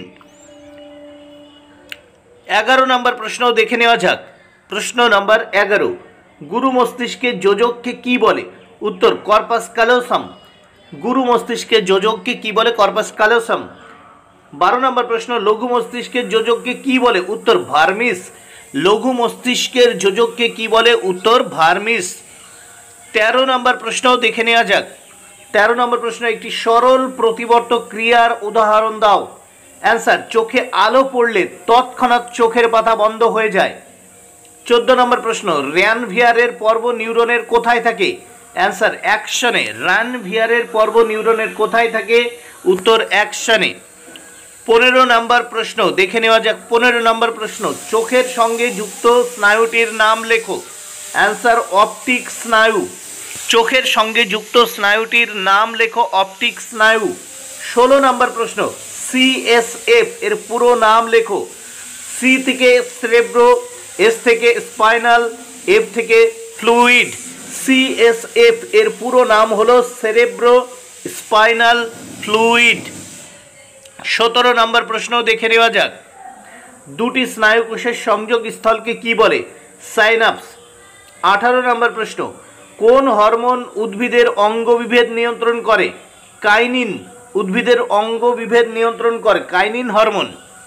এগারো নম্বর প্রশ্ন দেখে নেওয়া যাক। প্রশ্ন নম্বর এগারো, গুরু মস্তিষ্কের যোজককে কি বলে? উত্তর কর্পাস ক্যালোসাম। গুরু মস্তিষ্কের যোজককে কি বলে? Corpus callosum. বারো নম্বর প্রশ্ন, লঘু মস্তিষ্কের যোজককে কি বলে? উত্তর ভার্মিস। লঘু মস্তিষ্কের যোজককে কি বলে? উত্তর ভার্মিস। তেরো নম্বর প্রশ্ন দেখে নেওয়া যাক। তেরো নম্বর প্রশ্ন, একটি সরল প্রতিবর্তক ক্রিয়ার উদাহরণ দাও। অ্যান্সার, চোখে আলো পড়লে তৎক্ষণাৎ চোখের পাতা বন্ধ হয়ে যায়। চোদ্দ নম্বর প্রশ্ন, র্যানভিয়ারের পর্ব নিউরনের কোথায় থাকে? অ্যান্সার, অ্যাকশনে। র্যানভিয়ারের পর্ব নিউরনের কোথায় থাকে? উত্তর অ্যাকশনে। পনেরো নম্বর প্রশ্ন দেখে নেওয়া যাক। পনেরো নম্বর প্রশ্ন, চোখের সঙ্গে যুক্ত স্নায়ুটির নাম লেখো। অ্যান্সার, অপটিক স্নায়ু। চোখের সঙ্গে যুক্ত স্নায়ুটির নাম লেখো, অপটিক স্নায়ু। ষোলো নম্বর প্রশ্ন, সিএসএফ এর পুরো নাম লেখো। সি থেকে সেরেব্রো, এস থেকে স্পাইনাল, এফ থেকে ফ্লুইড। সিএসএফ এর পুরো নাম হলো সেরেব্রো স্পাইনাল ফ্লুইড। সতেরো নম্বর প্রশ্ন দেখে নেওয়া যাক। দুটি স্নায়ুকোষের সংযোগ স্থলকে কি বলে? সাইনাপস। আঠারো নম্বর প্রশ্ন, কোন হরমোন উদ্ভিদের অঙ্গবিভেদ নিয়ন্ত্রণ করে? কাইনিন। উদ্ভিদের অঙ্গবিভেদ নিয়ন্ত্রণ করে কাইনিন হরমোন।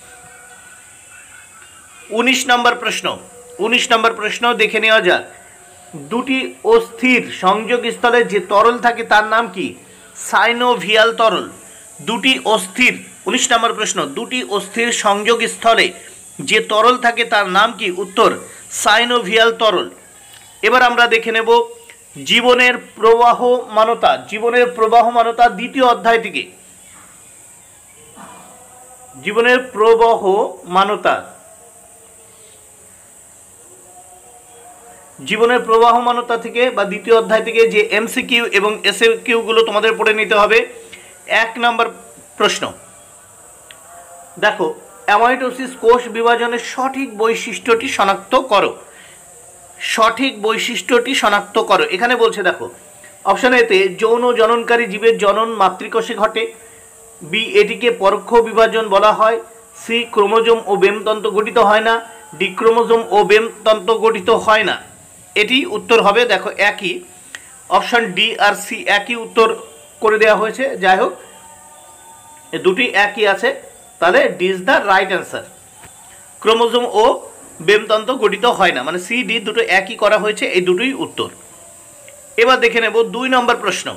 উনিশ নম্বর প্রশ্ন উনিশ নম্বর প্রশ্ন দেখে নেওয়া যাক। দুটি অস্থির সংযোগস্থলে যে তরল থাকে তার নাম কি? সাইনোভিয়াল তরল। দুটি অস্থির উনিশ নম্বর প্রশ্ন, দুটি অস্থির সংযোগস্থলে যে তরল থাকে তার নাম কি? উত্তর সাইনোভিয়াল তরল। এবার আমরা দেখে নেব জীবনের প্রবাহমানতা। জীবনের প্রবাহমানতা দ্বিতীয় অধ্যায় থেকে। জীবনের প্রবাহমানতা জীবনের প্রবাহমানতা থেকে বা দ্বিতীয় অধ্যায় থেকে যে এমসিকিউ এবং এসকিউ গুলো তোমাদের পড়ে নিতে হবে। এক নম্বর প্রশ্ন দেখো, অ্যামাইটোসিস কোষ বিভাজনের সঠিক বৈশিষ্ট্যটি শনাক্ত করো। সঠিক বৈশিষ্ট্যটি শনাক্ত করো। এখানে বলছে দেখো, অপশন এতে যৌন জননকারী জীবের জনন মাতৃকোষে ঘটে। বি, এটিকে পরোক্ষ বিভাজন বলা হয়। সি, ক্রোমোজোম ও বেমতন্তু গঠিত হয় না। ডি, ক্রোমোজোম ও বেমতন্তু গঠিত হয় না। এটি উত্তর হবে দেখো একই। অপশন ডি আর সি একই উত্তর করে দেওয়া হয়েছে। যাই হোক, দুটি একই আছে, তাহলে D is the right answer. Chromosome ও বেমতন্তু গঠিত হয় না, মানে সি ডি দুটো একই করা হয়েছে, এই দুটোই উত্তর। এবার দেখে নেব দুই নম্বর প্রশ্ন,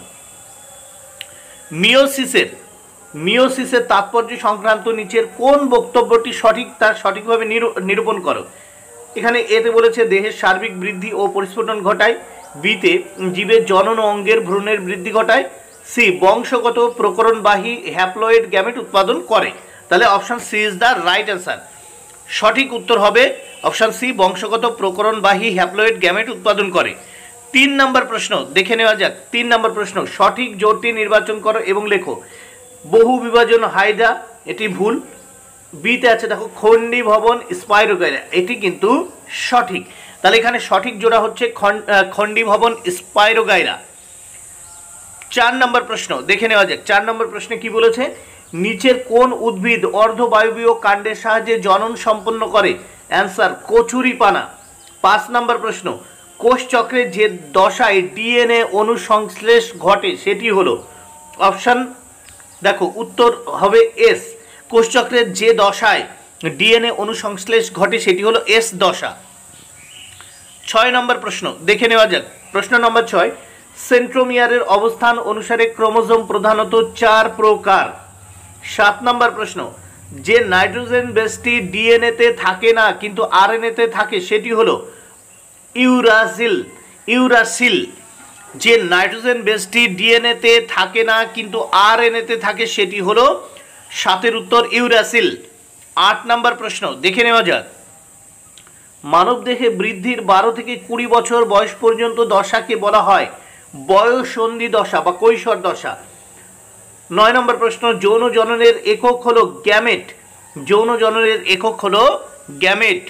মিওসিসের মিওসিসের তাৎপর্য সংক্রান্ত নিচের কোন বক্তব্যটি সঠিক তার সঠিকভাবে নিরূপণ করো। এখানে এতে বলেছে দেহের সার্বিক বৃদ্ধি ও পরিস্ফুটন ঘটায়। বিতে জীবের জনন অঙ্গের ভ্রূণের বৃদ্ধি ঘটায়। সি, বংশগত প্রকরণবাহী হ্যাপ্লয়েড গ্যামেট উৎপাদন করে। তাহলে option C is the right answer. সঠিক উত্তর হবে অপশন সি, বংশগত প্রকরণবাহী হ্যাপ্লয়েড গ্যামেট উৎপাদন করে। তিন নম্বর প্রশ্ন দেখে নেওয়া যাক। তিন নম্বর প্রশ্ন, সঠিক জোটটি নির্বাচন করো এবং লেখো। বহু বিভাজন হাইড্রা, এটি ভুল। বিতে আছে দেখো খন্ডি ভবন স্পাইরোগাইরা, এটি কিন্তু সঠিক। তাহলে এখানে সঠিক জোড়া হচ্ছে খন্ডি ভবন স্পাইরোগাইরা। চার নম্বর প্রশ্ন দেখে নেওয়া যাক। চার নম্বর প্রশ্নে কি বলেছে? নিচের কোন উদ্ভিদ অর্ধবায়বীয় কাণ্ডের সাহায্যে জনন সম্পন্ন করে? অ্যান্সার, কচুরিপানা। পাঁচ নম্বর প্রশ্ন, কোষ চক্রে যে দশায় ডিএনএ অনুসংশ্লেষ ঘটে সেটি হলো। অপশন দেখো উত্তর হবে এস। কোষচক্রের যে দশায় ডিএনএ অনুসংশ্লেষ ঘটে সেটি হলো এস দশা। ছয় নম্বর প্রশ্ন দেখে নেওয়া যাক। প্রশ্ন নম্বর ছয়, সেন্ট্রোমিয়ারের অবস্থান অনুসারে ক্রোমোজোম প্রধানত চার প্রকার। সাত নম্বর প্রশ্ন, যে নাইট্রোজেন বেসটি ডিএনএতে থাকে না কিন্তু আরএনএতে থাকে সেটি হলো ইউরাসিল ইউরাসিল যে নাইট্রোজেন বেসটি ডিএনএতে থাকে না কিন্তু আরএনএতে থাকে সেটি হলো সাতের উত্তর ইউরাসিল। আট নম্বর প্রশ্ন দেখে নেওয়া যাক। মানবদেহে বৃদ্ধির বারো থেকে কুড়ি বছর বয়স পর্যন্ত দশাকে বলা হয় বয়ঃসন্ধি দশা বা কৈশোর দশা। নয় নম্বর প্রশ্ন, যৌন জননের একক হলো গ্যামেট। যৌন জননের একক হলো গ্যামেট।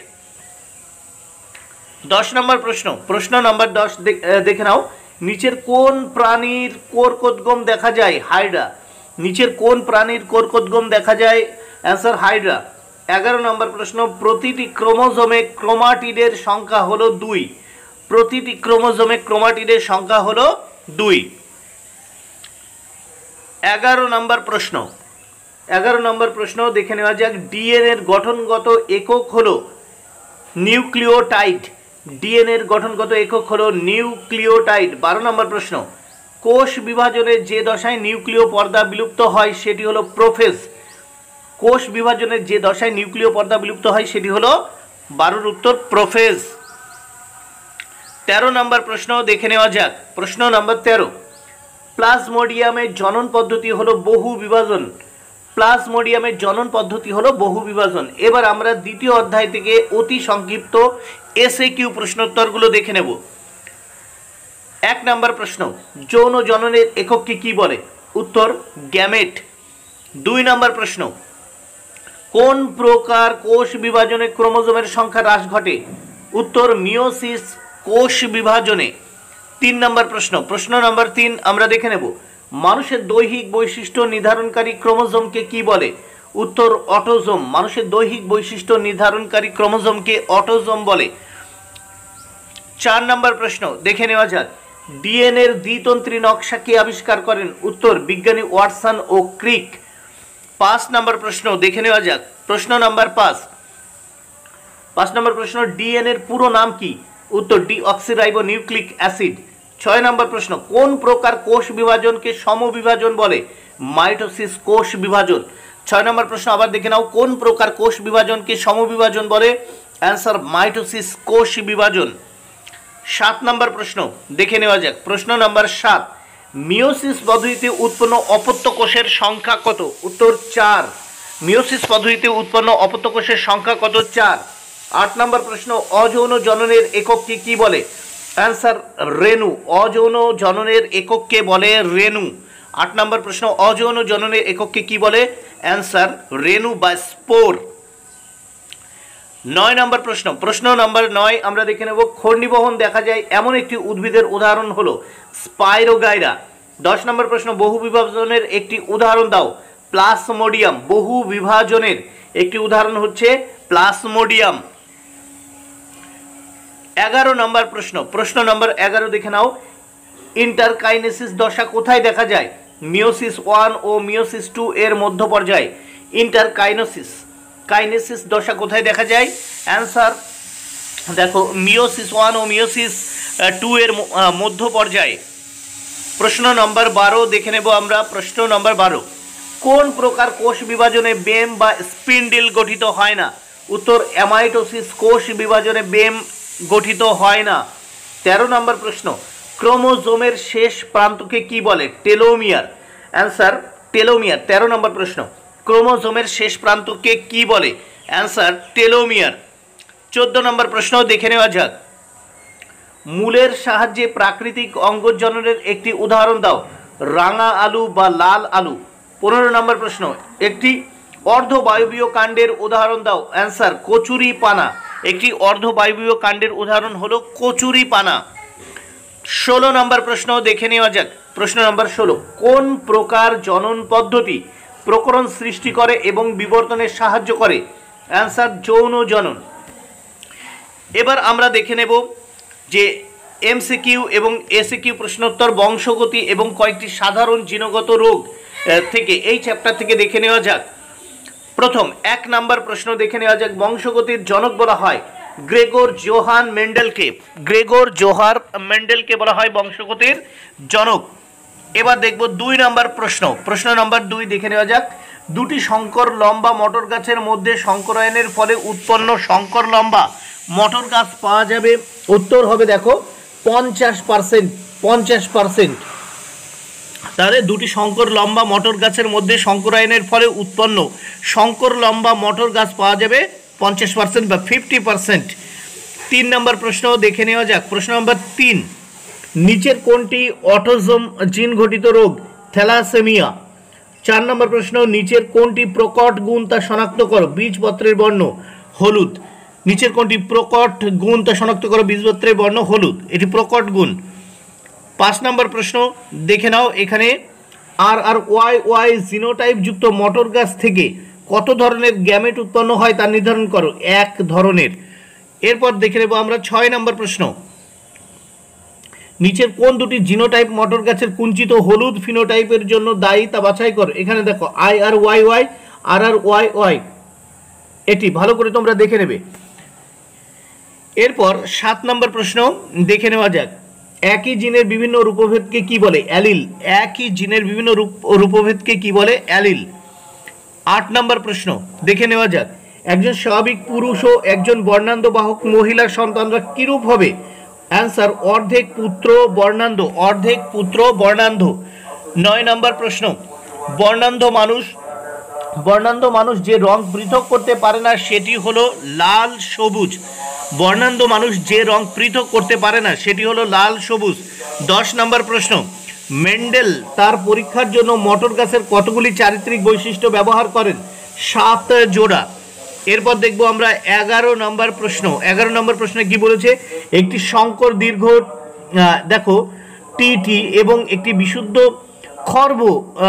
দশ নম্বর প্রশ্ন প্রশ্ন নম্বর দশ দেখে নাও। নিচের কোন প্রাণীর কোরকোদ্গম দেখা যায়? হাইড্রা। নিচের কোন প্রাণীর কোরকোদ্গম দেখা যায়? Answer, hydra. এগারো নম্বর প্রশ্ন, প্রতিটি ক্রোমোজোমে ক্রোমাটিডের সংখ্যা হলো দুই। প্রতিটি ক্রোমোজোমে ক্রোমাটিডের সংখ্যা হলো দুই। এগারো নম্বর প্রশ্ন এগারো নম্বর প্রশ্ন দেখে নেওয়া যাক। ডিএনএর গঠনগত একক হলো নিউক্লিওটাইড। ডিএনএর গঠনগত একক হলো নিউক্লিওটাইড। বারো নম্বর প্রশ্ন, কোষ বিভাজনের যে দশায় নিউক্লিয় পর্দা বিলুপ্ত হয় সেটি হলো প্রোফেজ। কোষ বিভাজনের যে দশায় নিউক্লিয় পর্দা বিলুপ্ত হয় সেটি হলো বারোর উত্তর প্রোফেজ। তেরো নম্বর প্রশ্ন দেখে নেওয়া যাক। প্রশ্ন নম্বর তেরো, প্লাজমোডিয়ামের জনন পদ্ধতি হলো বহু বিভাজন। প্লাজমোডিয়ামের জনন পদ্ধতি হলো বহু বিভাজন। এবার আমরা দ্বিতীয় অধ্যায় থেকে অতি সংক্ষিপ্ত এসএ কিউ প্রশ্নোত্তরগুলো দেখে নেব। এক নম্বর প্রশ্ন, যৌন জননের একককে কি বলে? উত্তর গ্যামেট। দুই নম্বর প্রশ্ন, কোন প্রকার কোষ বিভাজনে ক্রোমোজোমের সংখ্যা হ্রাস ঘটে? উত্তর মিওসিস কোষ বিভাজনে। তিন নম্বর প্রশ্ন প্রশ্ন নম্বর তিন আমরা দেখে নেব। মানুষের দৈহিক বৈশিষ্ট্য নির্ধারণকারী ক্রোমোজোমকে কি বলে? উত্তর অটোজোম। মানুষের দৈহিক বৈশিষ্ট্য নির্ধারণকারী ক্রোমোজোমকে অটোজোম বলে। চার নম্বর প্রশ্ন দেখে নেওয়া যাক। ডিএনএর দ্বিতন্ত্রী নকশা কে আবিষ্কার করেন? উত্তর বিজ্ঞানী ওয়াটসন ও ক্রিক। পাঁচ নম্বর প্রশ্ন দেখে নেওয়া যাক। প্রশ্ন নম্বর পাঁচ পাঁচ নম্বর প্রশ্ন, ডিএনএর পুরো নাম কি? উত্তর ডিঅক্সিরাইবো নিউক্লিক অ্যাসিড। ছয় নম্বর প্রশ্ন, কোন প্রকার কোষ বিভাজনকে সমবিভাজন বলে? মাইটোসিস কোষ বিভাজন। ছয় নম্বর প্রশ্ন আবার দেখে নাও, কোন প্রকার কোষ বিভাজনকে সমবিভাজন বলে? অ্যান্সার মাইটোসিস কোষ বিভাজন। সাত নম্বর প্রশ্ন দেখে নেওয়া যাক। প্রশ্ন নম্বর সাত, মিওসিস পদ্ধতিতে উৎপন্ন অপত্য কোষের সংখ্যা কত? উত্তর চার। মিওসিস পদ্ধতিতে উৎপন্ন অপত্য কোষের সংখ্যা কত? চার। আট নম্বর প্রশ্ন, অযৌন জননের একককে কি বলে? অ্যান্সার রেণু। অযৌন জননের একককে বলে রেণু। আট নম্বর প্রশ্ন, অযৌন জননের একককে কি বলে? অ্যান্সার রেণু বা স্পোর। নয় নম্বর প্রশ্ন প্রশ্ন নম্বর নয় আমরা দেখে নেব। ঘূর্ণিবহন দেখা যায় এমন একটি উদ্ভিদের উদাহরণ হলো স্পাইরোগাইরা। দশ নম্বর প্রশ্ন, বহু বিভাজনের একটি উদাহরণ দাও। প্লাজমোডিয়াম। বহু বিভাজনের একটি উদাহরণ হচ্ছে প্লাজমোডিয়াম। এগারো নম্বর প্রশ্ন প্রশ্ন নম্বর এগারো দেখে নাও। ইন্টারকাইনেসিস দশা কোথায় দেখা যায়? মিওসিস ওয়ান ও মিওসিস টু এর মধ্য পর্যায়ে। ইন্টারকাইনেসিস কাইনেসিস দশা কোথায় দেখা যায়? অ্যান্সার দেখো মিওসিস ওয়ান ও মিওসিস টু এর মধ্য পর্যায়ে। প্রশ্ন নম্বর বারো দেখে নেব আমরা। প্রশ্ন নম্বর বারো, কোন প্রকার কোষ বিভাজনে বেম বা স্পিন্ডেল গঠিত হয় না? উত্তর অ্যামাইটোসিস কোষ বিভাজনে বেম গঠিত হয় না। তেরো নম্বর প্রশ্ন, ক্রোমোজোমের শেষ প্রান্তকে কি বলে? টেলোমিয়ার। Answer telomere. তেরো নম্বর প্রশ্ন, ক্রোমোজোমের শেষ প্রান্তকে কি বলে? Answer telomere. চোদ্দ নম্বর প্রশ্ন দেখে নেওয়া যাক। মূলের সাহায্যে প্রাকৃতিক অঙ্গজননের একটি উদাহরণ দাও। রাঙা আলু বা লাল আলু। পনেরো নম্বর প্রশ্ন, একটি অর্ধবায়বীয় কাণ্ডের উদাহরণ দাও। অ্যান্সার কচুরি পানা। একটি অর্ধবায়বীয় কাণ্ডের উদাহরণ হলো কচুরি পানা। ষোলো নম্বর প্রশ্ন দেখে নেওয়া যাক। প্রশ্ন নম্বর ষোলো, কোন প্রকার জনন পদ্ধতি প্রকরণ সৃষ্টি করে এবং বিবর্তনে সাহায্য করে? অ্যান্সার যৌন জনন। এবার আমরা দেখে নেব যে এমসিকিউ এবং এসিকিউ প্রশ্নোত্তর বংশগতি এবং কয়েকটি সাধারণ জিনগত রোগ থেকে এই চ্যাপ্টার থেকে দেখে নেওয়া যাক। প্রথম এক নাম্বার প্রশ্ন দেখে নেওয়া যাক। বংশগতির জনক বলা হয় গ্রেগর জোহান মেন্ডেলকে। গ্রেগর জোহার মেন্ডেলকে বলা হয় বংশগতির জনক। এবার দেখব দুই নাম্বার প্রশ্ন। প্রশ্ন নাম্বার দুই দেখে নেওয়া যাক। দুটি শঙ্কর লম্বা মটর গাছের মধ্যে শঙ্করায়নের ফলে উৎপন্ন শঙ্কর লম্বা মটর গাছ পাওয়া যাবে। উত্তর হবে দেখো পঞ্চাশ পার্সেন্ট। পঞ্চাশ পার্সেন্ট। তাহলে দুটি শঙ্কর লম্বা মটর গাছের মধ্যে শঙ্করায়নের ফলে উৎপন্ন শঙ্কর লম্বা মটর গাছ পাওয়া যাবে পঞ্চাশ পার্সেন্ট বা ফিফটি পার্সেন্ট। তিন নম্বর প্রশ্ন দেখে নেওয়া যাক। প্রশ্ন নম্বর তিন, নিচের কোনটি অটোজোম জিন ঘটিত রোগ? থ্যালাসেমিয়া। চার নম্বর প্রশ্ন, নিচের কোনটি প্রকট গুণ তা শনাক্ত করো? বীজপত্রের বর্ণ হলুদ। নিচের কোনটি প্রকট গুণ তা শনাক্ত করো? বীজপত্রের বর্ণ হলুদ। এটি প্রকট গুণ। পাঁচ নম্বর প্রশ্ন দেখে নাও। এখানে R R Y Y genotype যুক্ত মটর গাছ থেকে কত ধরনের গ্যামেট উৎপন্ন হয় তা নির্ধারণ করো? এক ধরনের। এরপর দেখে নেব আমরা ছয় নম্বর প্রশ্ন। নিচের কোন দুটি জিনোটাইপ মটর গাছের কুঞ্চিত হলুদ ফিনোটাইপের জন্য দায়ী তা বাছাই করো। এখানে দেখো আই R Y Y, R R Y Y, এটি ভালো করে তোমরা দেখে নেবে। এরপর সাত নম্বর প্রশ্ন দেখে নেওয়া যাক, একই জিনের বিভিন্ন রূপভেদকে কি বলে? অ্যালিল। একই জিনের বিভিন্ন রূপ রূপভেদকে কি বলে? অ্যালিল। আট নম্বর প্রশ্ন দেখে নেওয়া যাক, একজন স্বাভাবিক পুরুষ ও একজন বর্ণান্ধ বাহক মহিলার সন্তানরা কিরূপ হবে? অ্যান্সার অর্ধেক পুত্র বর্ণান্ধ, অর্ধেক পুত্র বর্ণান্ধ। নয় নম্বর প্রশ্ন, বর্ণান্ধ মানুষ বর্ণান্ধ মানুষ যে রং পৃথক করতে পারে না সেটি হলো লাল সবুজ। বর্ণান্ধ মানুষ যে রং পৃথক করতে পারে না সেটি হলো লাল সবুজ। দশ নম্বর প্রশ্ন, মেন্ডেল তার পরীক্ষার জন্য মটর গাছের কতগুলি চারিত্রিক বৈশিষ্ট্য ব্যবহার করেন? সাত জোড়া। এরপর দেখব আমরা এগারো নম্বর প্রশ্ন। এগারো নম্বর প্রশ্নে কি বলেছে? একটি সংকর দীর্ঘ দেখো টি টি এবং একটি বিশুদ্ধ খর্ব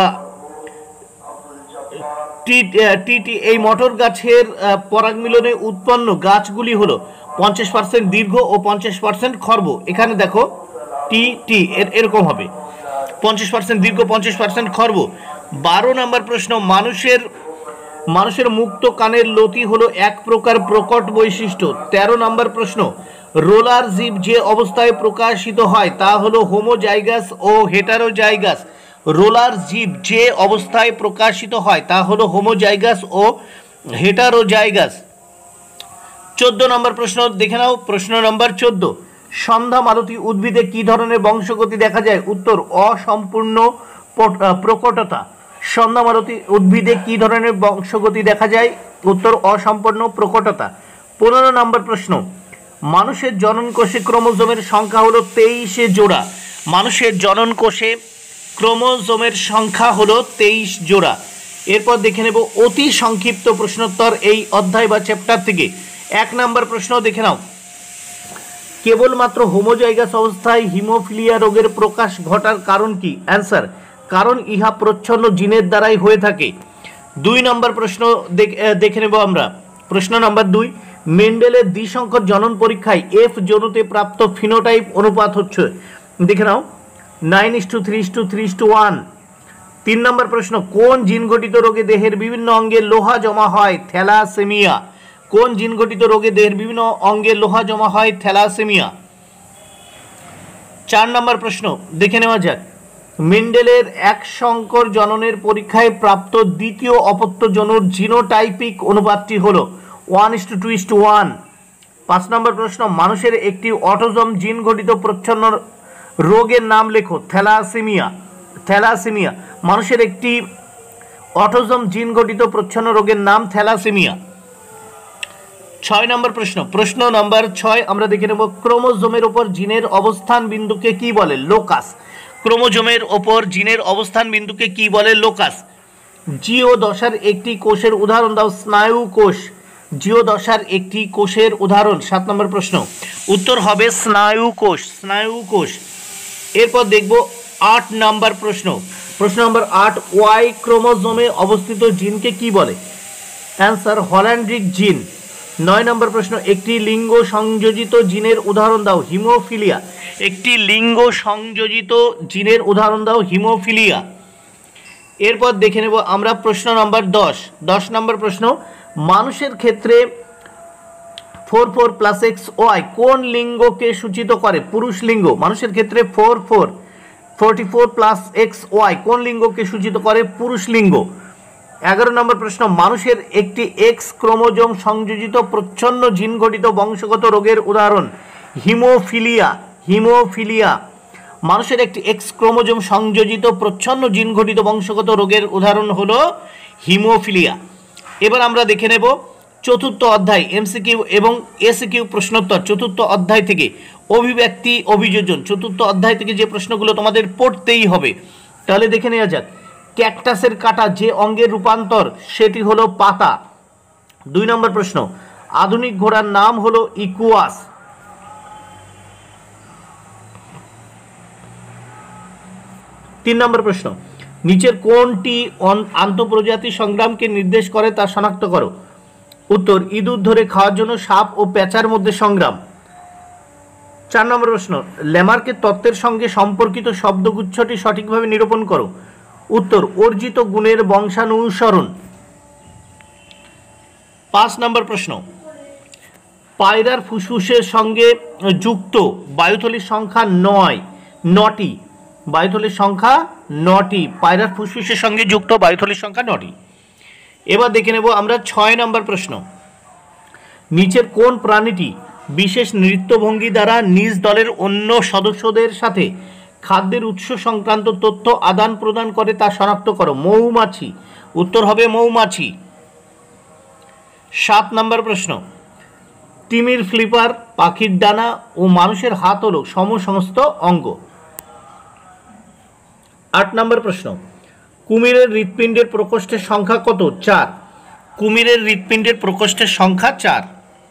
টি টি এই মটর গাছের পরাগ মিলনে উৎপন্ন গাছগুলি হলো পঞ্চাশ পার্সেন্ট দীর্ঘ ও পঞ্চাশ পার্সেন্ট খর্ব। এখানে দেখো টি টি এরকম হবে, পঞ্চাশ পার্সেন্ট দীর্ঘ, পঞ্চাশ পার্সেন্ট খর্ব। বারো নম্বর প্রশ্ন, মানুষের মানুষের মুক্ত কানের লতি হলো এক প্রকার প্রকট বৈশিষ্ট্য। তেরো নম্বর প্রশ্ন, রোলার জীব যে অবস্থায় প্রকাশিত হয় তা হলো হোমোজাইগাস ও হেটারোজাইগাস। রোলার জীব যে অবস্থায় প্রকাশিত হয় তা হলো হোমোজাইগাস ও হেটারোজাইগাস। চোদ্দ নম্বর প্রশ্ন দেখে নাও, প্রশ্ন নম্বর চোদ্দ, সন্ধ্যা মালতী উদ্ভিদে কি ধরনের বংশগতি দেখা যায়? উত্তর অসম্পূর্ণ প্রকটতা। সন্ধ্যা মালতী উদ্ভিদে কি ধরনের বংশগতি দেখা যায়? উত্তর অসম্পূর্ণ প্রকটতা। পনেরো নম্বর প্রশ্ন, মানুষের জনন কোষে ক্রোমোজোমের সংখ্যা হলো তেইশে জোড়া। মানুষের জনন কোষে ক্রোমোজোমের সংখ্যা হলো তেইশ জোড়া। এরপর দেখে নেব অতি সংক্ষিপ্ত প্রশ্নোত্তর এই অধ্যায় বা চ্যাপ্টার থেকে। এক নম্বর প্রশ্ন দেখে নাও, কেবলমাত্র হোমোজাইগাস অবস্থায় হিমোফিলিয়া রোগের প্রকাশ ঘটার কারণ কি? অ্যান্সার কারণ ইহা প্রচ্ছন্ন জিনের দ্বারাই হয়ে থাকে। দুই নম্বর প্রশ্ন দেখে নেব আমরা। প্রশ্ন নম্বর দুই, মেন্ডেলের দ্বিসংখ্যক জনন পরীক্ষায় এফ যৌনতে প্রাপ্ত ফিনোটাইপ অনুপাত হচ্ছে, দেখে নাও nine is to three is to three is to one. তিন নম্বর প্রশ্ন, কোন জিন ঘটিত রোগে দেহের বিভিন্ন অঙ্গে লোহা জমা হয়? থ্যালাসেমিয়া। কোন জিন ঘটিত রোগে দেহের বিভিন্ন অঙ্গে লোহা জমা হয়? থ্যালাসেমিয়া। চার নম্বর প্রশ্ন দেখে নেওয়া যাক, মেন্ডেলের এক সংকর জননের পরীক্ষায় প্রাপ্ত দ্বিতীয় অপত্য জনুর জিনোটাইপিক অনুপাতটি হলো one is to two is to one. পাঁচ নম্বর প্রশ্ন, মানুষের একটি অটোজম জিন ঘটিত প্রচ্ছন্ন রোগের নাম লেখো। থ্যালাসেমিয়া। থ্যালাসেমিয়া মানুষের একটি অটোজম জিন ঘটিত প্রচ্ছন্ন রোগের নাম থ্যালাসেমিয়া। ছয় নম্বর প্রশ্ন। প্রশ্ন নম্বর ছয় আমরা দেখে নেব, ক্রোমোজোমের ওপর জিনের অবস্থান বিন্দুকে কি বলে? লোকাস। ক্রোমোজোমের ওপর জিনের অবস্থান বিন্দুকে কি বলে? লোকাস। জিও দশার একটি কোষের উদাহরণ দাও। স্নায়ু কোষ। জিও দশার একটি কোষের উদাহরণ। সাত নম্বর প্রশ্ন, উত্তর হবে স্নায়ু কোষ। স্নায়ু কোষ। এরপর দেখব আট নম্বর প্রশ্ন। প্রশ্ন নম্বর আট, ওয়াই ক্রোমোজোমে অবস্থিত জিনকে কি বলে? অ্যান্সার হল্যান্ড্রিক জিন। নয় নম্বর প্রশ্ন, একটি লিঙ্গ সংযোজিত জিনের উদাহরণ দাও। হিমোফিলিয়া। একটি লিঙ্গ সংযোজিত জিনের উদাহরণ দাও। হিমোফিলিয়া। এরপর দেখে নেব আমরা প্রশ্ন নম্বর দশ। দশ নম্বর প্রশ্ন, মানুষের ক্ষেত্রে four four plus X Y কোন লিঙ্গকে সূচিত করে? পুরুষ লিঙ্গ। মানুষের ক্ষেত্রে four four forty four plus X Y কোন লিঙ্গকে সূচিত করে? পুরুষ লিঙ্গ। এগারো নম্বর প্রশ্ন, মানুষের একটি এক্স ক্রোমোজোম সংযোজিত প্রচ্ছন্ন জিন ঘটিত বংশগত রোগের উদাহরণ। হিমোফিলিয়া। হিমোফিলিয়া মানুষের একটি এক্স ক্রোমোজোম সংযোজিত প্রচ্ছন্ন জিন ঘটিত বংশগত রোগের উদাহরণ হলো হিমোফিলিয়া। এবার আমরা দেখে নেব চতুর্থ অধ্যায় এমসিকিউ এবং এসিকিউ প্রশ্নোত্তর। চতুর্থ অধ্যায় থেকে অভিব্যক্তি অভিযোজন, চতুর্থ অধ্যায় থেকে যে প্রশ্নগুলো তোমাদের পড়তেই হবে। তাহলে দেখে নেওয়া যাক, ক্যাকটাসের কাটা যে অঙ্গের রূপান্তর সেটি হলো পাতা। দুই নম্বর প্রশ্ন, আধুনিক ঘোড়ার নাম হলো ইকুয়াস। তিন নম্বর প্রশ্ন, নিচের কোনটি আন্তঃপ্রজাতি সংগ্রামকে নির্দেশ করে তা শনাক্ত করো? উত্তর ইঁদুর ধরে খাওয়ার জন্য সাপ ও পেঁচার মধ্যে সংগ্রাম। চার নম্বর প্রশ্ন, ল্যামার্কের তত্ত্বের সঙ্গে সম্পর্কিত শব্দগুচ্ছটি সঠিকভাবে নিরূপণ করো। উত্তর, অর্জিত গুণের বংশানুসরণ। পাঁচ নম্বর প্রশ্ন, পায়রার ফুসফুসের সঙ্গে যুক্ত বায়ুথলির সংখ্যা নয় নটি বায়ুথলির সংখ্যা নটি পায়রার ফুসফুসের সঙ্গে যুক্ত বায়ুথলির সংখ্যা নটি। এবার দেখে নেব আমরা ছয় নম্বর প্রশ্ন, নিচের কোন প্রাণীটি বিশেষ নৃত্যভঙ্গি দ্বারা নিজ দলের অন্য সদস্যদের সাথে খাদ্যের উৎস সংক্রান্ত তথ্য আদান প্রদান করে তা শনাক্ত করো। মৌমাছি। উত্তর হবে মৌমাছি। সাত নম্বর প্রশ্ন, তিমির, ফ্লিপার, পাখির ডানা ও মানুষের হাত হল সমসমস্ত অঙ্গ। আট নম্বর প্রশ্ন, কুমিরের হৃৎপিণ্ডের প্রকোষ্ঠের সংখ্যা কত? চার। কুমিরের হৃৎপিণ্ডের প্রকোষ্ঠের সংখ্যা চার।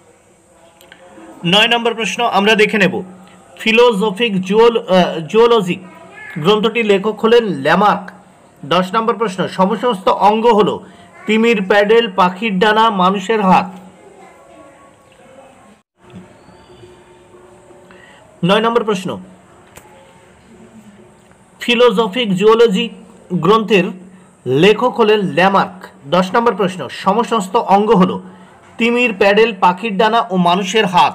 নয় নম্বর প্রশ্ন আমরা দেখে নেব, ফিলোজফিক জুওলজি গ্রন্থটির লেখক হলেন ল্যামার্ক। দশ নম্বর প্রশ্ন, সমসমস্ত অঙ্গ হল তিমির প্যাডেল, পাখির ডানা, মানুষের হাত। নয় নম্বর প্রশ্ন, ফিলোজফিক জুওলজি গ্রন্থের লেখক হলেন ল্যামার্ক। দশ নম্বর প্রশ্ন, সমসমস্ত অঙ্গ হল তিমির প্যাডেল, পাখির ডানা ও মানুষের হাত।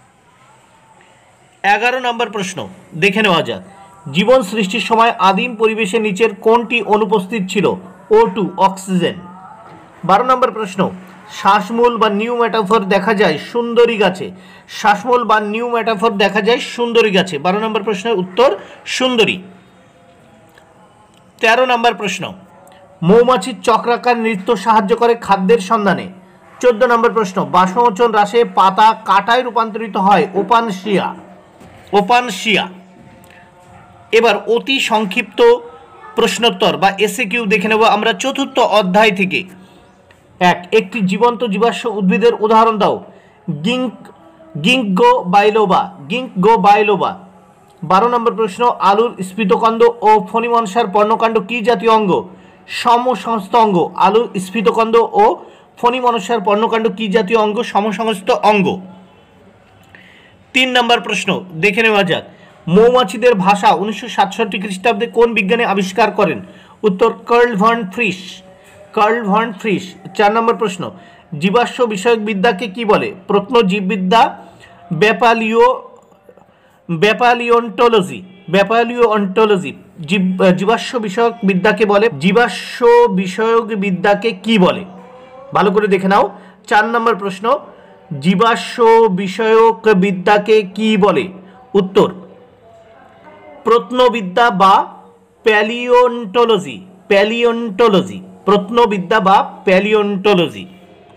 এগারো নম্বর প্রশ্ন দেখে নেওয়া যাক, জীবন সৃষ্টির সময় আদিম পরিবেশে নিচের কোনটি অনুপস্থিত ছিল? O two, oxygen. বারো নম্বর প্রশ্ন, শ্বাসমূল বা নিউ মেটাফর দেখা যায় সুন্দরী গাছে। শ্বাসমূল বা নিউ মেটাফর দেখা যায় সুন্দরী গাছে। বারো নম্বর প্রশ্নের উত্তর সুন্দরী। তেরো নম্বর প্রশ্ন, মৌমাছির চক্রাকার নৃত্য সাহায্য করে খাদ্যের সন্ধানে। চোদ্দ নম্বর প্রশ্ন, বাষ্পমোচন হ্রাসে পাতা কাটায় রূপান্তরিত হয়। ওপানশিয়া। ওপানশিয়া। এবার অতি সংক্ষিপ্ত প্রশ্নোত্তর বা এসে কিউ দেখে নেব আমরা চতুর্থ অধ্যায় থেকে। এক, একটি জীবন্ত জীবাশ্ম উদ্ভিদের উদাহরণ দাও। গিঙ্ক গিঙ্কগো বাইলোবা। গিঙ্কগো বাইলোবা। বারো নম্বর প্রশ্ন, আলুর স্ফীতকন্দ ও ফণিমনসার পর্ণকাণ্ড কি জাতীয় অঙ্গ? সমসংস্থ অঙ্গ। আলুর স্ফীতকন্দ ও ফণিমনসার পর্ণকাণ্ড কি জাতীয় অঙ্গ? সমসংস্থ অঙ্গ। তিন নম্বর প্রশ্ন দেখে নেওয়া যাক, মৌমাছিদের ভাষা উনিশশো সাতষট্টি খ্রিস্টাব্দে কোন বিজ্ঞানী আবিষ্কার করেন? উত্তর, Karl von Frisch. Karl von Frisch. চার নম্বর প্রশ্ন, জীবাশ্ম বিষয়ক বিদ্যাকে কি বলে? প্রত্নজীববিদ্যা, ব্যাপালিও ব্যাপালিওন্টোলজি। ব্যাপালিওন্টোলজি। জীবাশ্ম বিষয়ক বিদ্যাকে বলে জীবাশ্ম বিষয়ক বিদ্যাকে কি বলে? ভালো করে দেখে নাও। চার নম্বর প্রশ্ন, জীবাশ্ম বিষয়ক বিদ্যাকে কি বলে? উত্তর, প্রত্নবিদ্যা বা প্যালিওন্টোলজি। প্যালিওন্টোলজি। প্রত্নবিদ্যা বা প্যালিওন্টোলজি।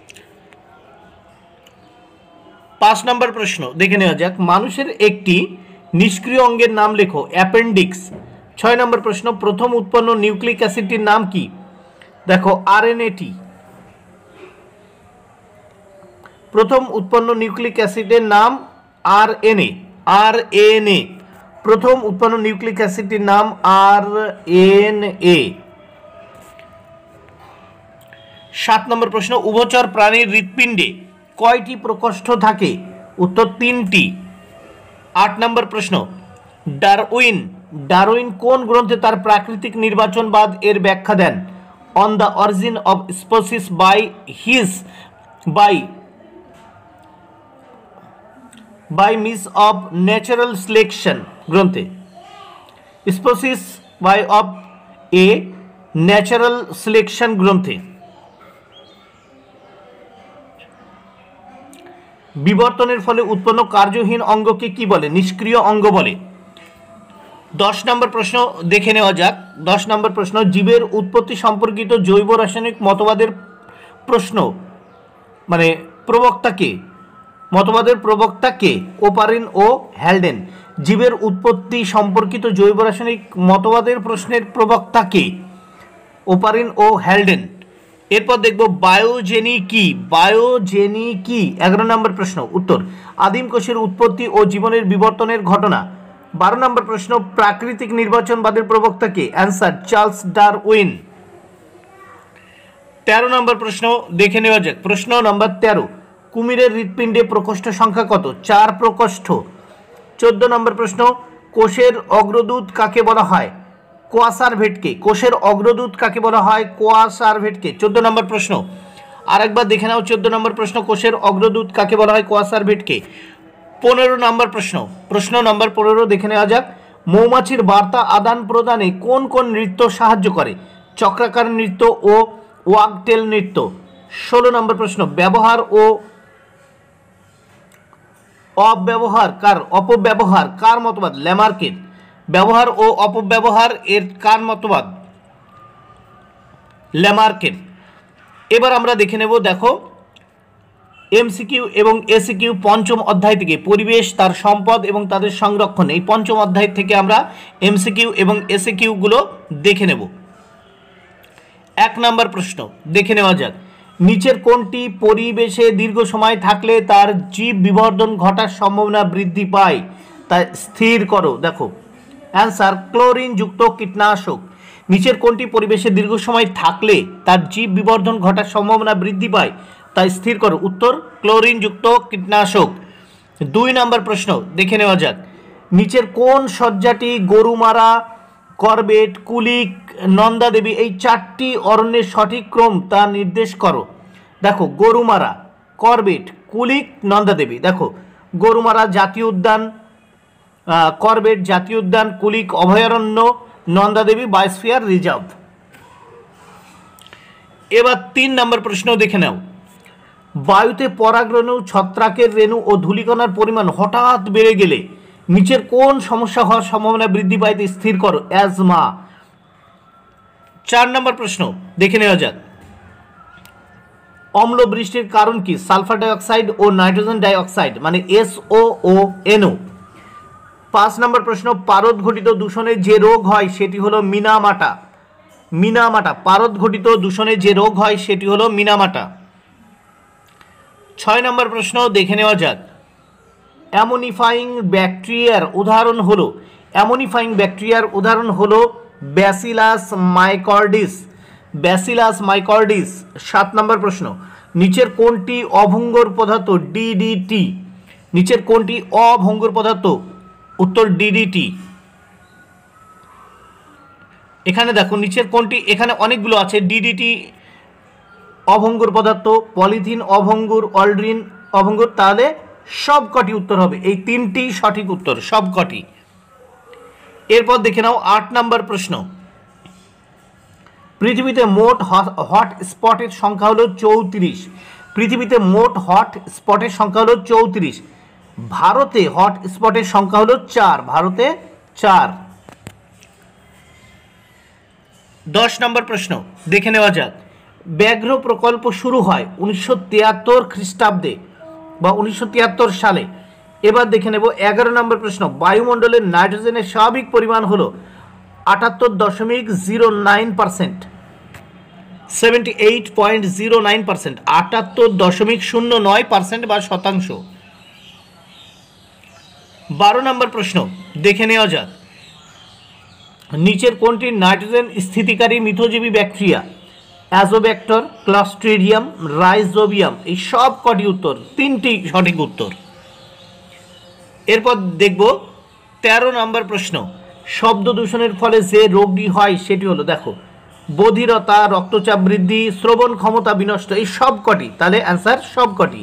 পাঁচ নম্বর প্রশ্ন দেখে নেওয়া যাক, মানুষের একটি নিষ্ক্রিয় অঙ্গের নাম লেখো। অ্যাপেন্ডিক্স। ছয় নম্বর প্রশ্ন, প্রথম উৎপন্ন নিউক্লিক অ্যাসিডটির নাম কি? দেখো, আরএনএটি। প্রথম উৎপন্ন নিউক্লিক অ্যাসিডের নাম আরএনএ। আরএনএ। প্রথম উৎপন্ন নিউক্লিক অ্যাসিডটির নাম আরএনএ। সাত নম্বর প্রশ্ন, উভচর প্রাণীর হৃৎপিণ্ডে কয়টি প্রকোষ্ঠ থাকে? উত্তর, তিনটি। আট নম্বর প্রশ্ন, ডারউইন ডারউইন কোন গ্রন্থে তার প্রাকৃতিক নির্বাচনবাদ এর ব্যাখ্যা দেন? On the origin of species by his by by means of natural selection গ্রন্থে। Species by of a natural selection গ্রন্থে। বিবর্তনের ফলে উৎপন্ন কার্যহীন অঙ্গকে কি বলে? নিষ্ক্রিয় অঙ্গ বলে। দশ নম্বর প্রশ্ন দেখে নেওয়া যাক। দশ নম্বর প্রশ্ন, জীবের উৎপত্তি সম্পর্কিত জৈব রাসায়নিক মতবাদের প্রশ্ন মানে প্রবক্তা কে? মতবাদের প্রবক্তা কে? ওপারিন ও হ্যালডেন। জীবের উৎপত্তি সম্পর্কিত জৈব রাসায়নিক মতবাদের প্রশ্নের প্রবক্তা কে? ওপারিন ও হ্যালডেন। এরপর দেখব বায়োজেনি কি? বায়োজেনি কি? এগারো নম্বর প্রশ্ন উত্তর, আদিম কোষের উৎপত্তি ও জীবনের বিবর্তনের ঘটনা। বারো নম্বর প্রশ্ন, প্রাকৃতিক নির্বাচনবাদের প্রবক্তা কে? Answer, Charles Darwin. তেরো নম্বর প্রশ্ন দেখে নেওয়া যাক। প্রশ্ন নম্বর তেরো, কুমিরের হৃৎপিণ্ডে প্রকোষ্ঠ সংখ্যা কত? চার প্রকোষ্ঠ। চোদ্দ নম্বর প্রশ্ন, কোষের অগ্রদূত কাকে বলা হয়? কোয়াসারভেটকে। কোষের অগ্রদূত কাকে বলা হয়? কোয়াসারভেটকে। চোদ্দ নম্বর প্রশ্ন, আরেকবার দেখে নাও। চোদ্দ নম্বর প্রশ্ন, কোষের অগ্রদূত কাকে বলা হয়? কোয়াসারভেটকে। পনেরো নম্বর প্রশ্ন, প্রশ্ন নম্বর পনেরো দেখে নেওয়া যাক। মৌমাছির বার্তা আদান প্রদানে কোন কোন নৃত্য সাহায্য করে? চক্রাকার নৃত্য ও ওয়াগটেল নৃত্য। ষোলো নম্বর প্রশ্ন, ব্যবহার ও অব্যবহার কার অপব্যবহার কার মতবাদ? ল্যামার্কের। ব্যবহার ও অপব্যবহার এর কার মতবাদ? ল্যামার্কের। এবার আমরা দেখে নেব, দেখো এমসিকিউ এবং এসিকিউ পঞ্চম অধ্যায় থেকে পরিবেশ, তার সম্পদ এবং তাদের সংরক্ষণ, এই পঞ্চম অধ্যায় থেকে আমরা এমসিকিউ এবং এসিকিউগুলো দেখে নেব। এক নম্বর প্রশ্ন দেখে নেওয়া যাক। নিচের কোনটি পরিবেশে দীর্ঘ সময় থাকলে তার জীব বিবর্ধন ঘটার সম্ভাবনা বৃদ্ধি পায়? তা স্থির করো। দেখো অ্যান্সার, ক্লোরিন যুক্ত কীটনাশক। নিচের কোনটি পরিবেশে দীর্ঘ সময় থাকলে তার জীব বিবর্ধন ঘটার সম্ভাবনা বৃদ্ধি পায়? তাই স্থির করো। উত্তর, ক্লোরিন যুক্ত কীটনাশক। দুই নম্বর প্রশ্ন দেখে নেওয়া যাক। নিচের কোন সজ্জাটি গরুমারা, করবেট, কুলিক, নন্দা দেবী এই চারটি অরণ্যের সঠিক ক্রম তা নির্দেশ করো? দেখো গরুমারা, করবেট, কুলিক, নন্দা দেবী। দেখো গরুমারা জাতীয় উদ্যান, করবেট জাতীয় উদ্যান, কুলিক অভয়ারণ্য, নন্দা দেবী বায়োস্ফিয়ার রিজার্ভ। এবার তিন নম্বর প্রশ্ন দেখে নাও। বায়ুতে পরাগরেণু, ছত্রাকের রেণু ও ধূলিকণার পরিমাণ হঠাৎ বেড়ে গেলে নিচের কোন সমস্যা হওয়ার সম্ভাবনা বৃদ্ধি পাইতে স্থির করো? অ্যাজমা। চার নম্বর প্রশ্ন দেখে নেওয়া যাক। অম্ল বৃষ্টির কারণ কি? সালফার ডাইঅক্সাইড ও নাইট্রোজেন ডাইঅক্সাইড, মানে এস ও ও এনও। পাঁচ নম্বর প্রশ্ন, পারদ ঘটিত দূষণে যে রোগ হয় সেটি হলো মিনামাটা। মিনামাটা, পারদ ঘটিত দূষণে যে রোগ হয় সেটি হলো মিনামাটা। ছয় নম্বর প্রশ্ন দেখে নেওয়া যাক। অ্যামোনিফাইং ব্যাকটেরিয়ার উদাহরণ হলো অ্যামোনিফাইং ব্যাকটেরিয়ার উদাহরণ হলো ব্যাসিলাস মাইকর্ডিস। ব্যাসিলাস মাইকর্ডিস। সাত নম্বর প্রশ্ন, নিচের কোনটি অভঙ্গুর পদার্থ? ডিডিটি। নিচের কোনটি অভঙ্গুর পদার্থ? উত্তর ডিডিটি। এখানে দেখো নিচের কোনটি, এখানে অনেকগুলো আছে। ডিডিটি অভঙ্গুর পদার্থ, পলিথিন অভঙ্গুর, অল্ড্রিন অভঙ্গুর, তাহলে সবকটি উত্তর হবে। এই তিনটি সঠিক উত্তর, সবকটি। এরপর দেখে নাও আট নম্বর প্রশ্ন। পৃথিবীতে মোট হট স্পটের সংখ্যা হলো চৌত্রিশ। পৃথিবীতে মোট হট স্পটের সংখ্যা হলো চৌত্রিশ। ভারতে হট স্পটের সংখ্যা হলো চার। ভারতে চার। দশ নম্বর প্রশ্ন দেখে নেওয়া যাক। ব্যাঘ্র প্রকল্প শুরু হয় উনিশশো তিয়াত্তর খ্রিস্টাব্দে বা উনিশশো তিয়াত্তর সালে। এবার দেখে নেব এগারো নম্বর প্রশ্ন। বায়ুমণ্ডলের নাইট্রোজেনের স্বাভাবিক পরিমাণ হলো আটাত্তর দশমিক zero nine percent, seventy eight point zero nine percent, আটাত্তর দশমিক শূন্য নয় পার্সেন্ট বা শতাংশ। বারো নম্বর প্রশ্ন দেখে নেওয়া যাক। নিচের কোনটি নাইট্রোজেন স্থিতিকারী মিথজীবী ব্যাকটেরিয়া? Azotobacter, clostridium, rhizobium. এই সব কটি উত্তর, তিনটি সঠিক উত্তর। এরপর দেখব তেরো নম্বর প্রশ্ন। শব্দ দূষণের ফলে যে রোগটি হয় সেটি হলো, দেখো বধিরতা, রক্তচাপ বৃদ্ধি, শ্রবণ ক্ষমতা বিনষ্ট। এই সব কটি, তাহলে অ্যান্সার সব কটি।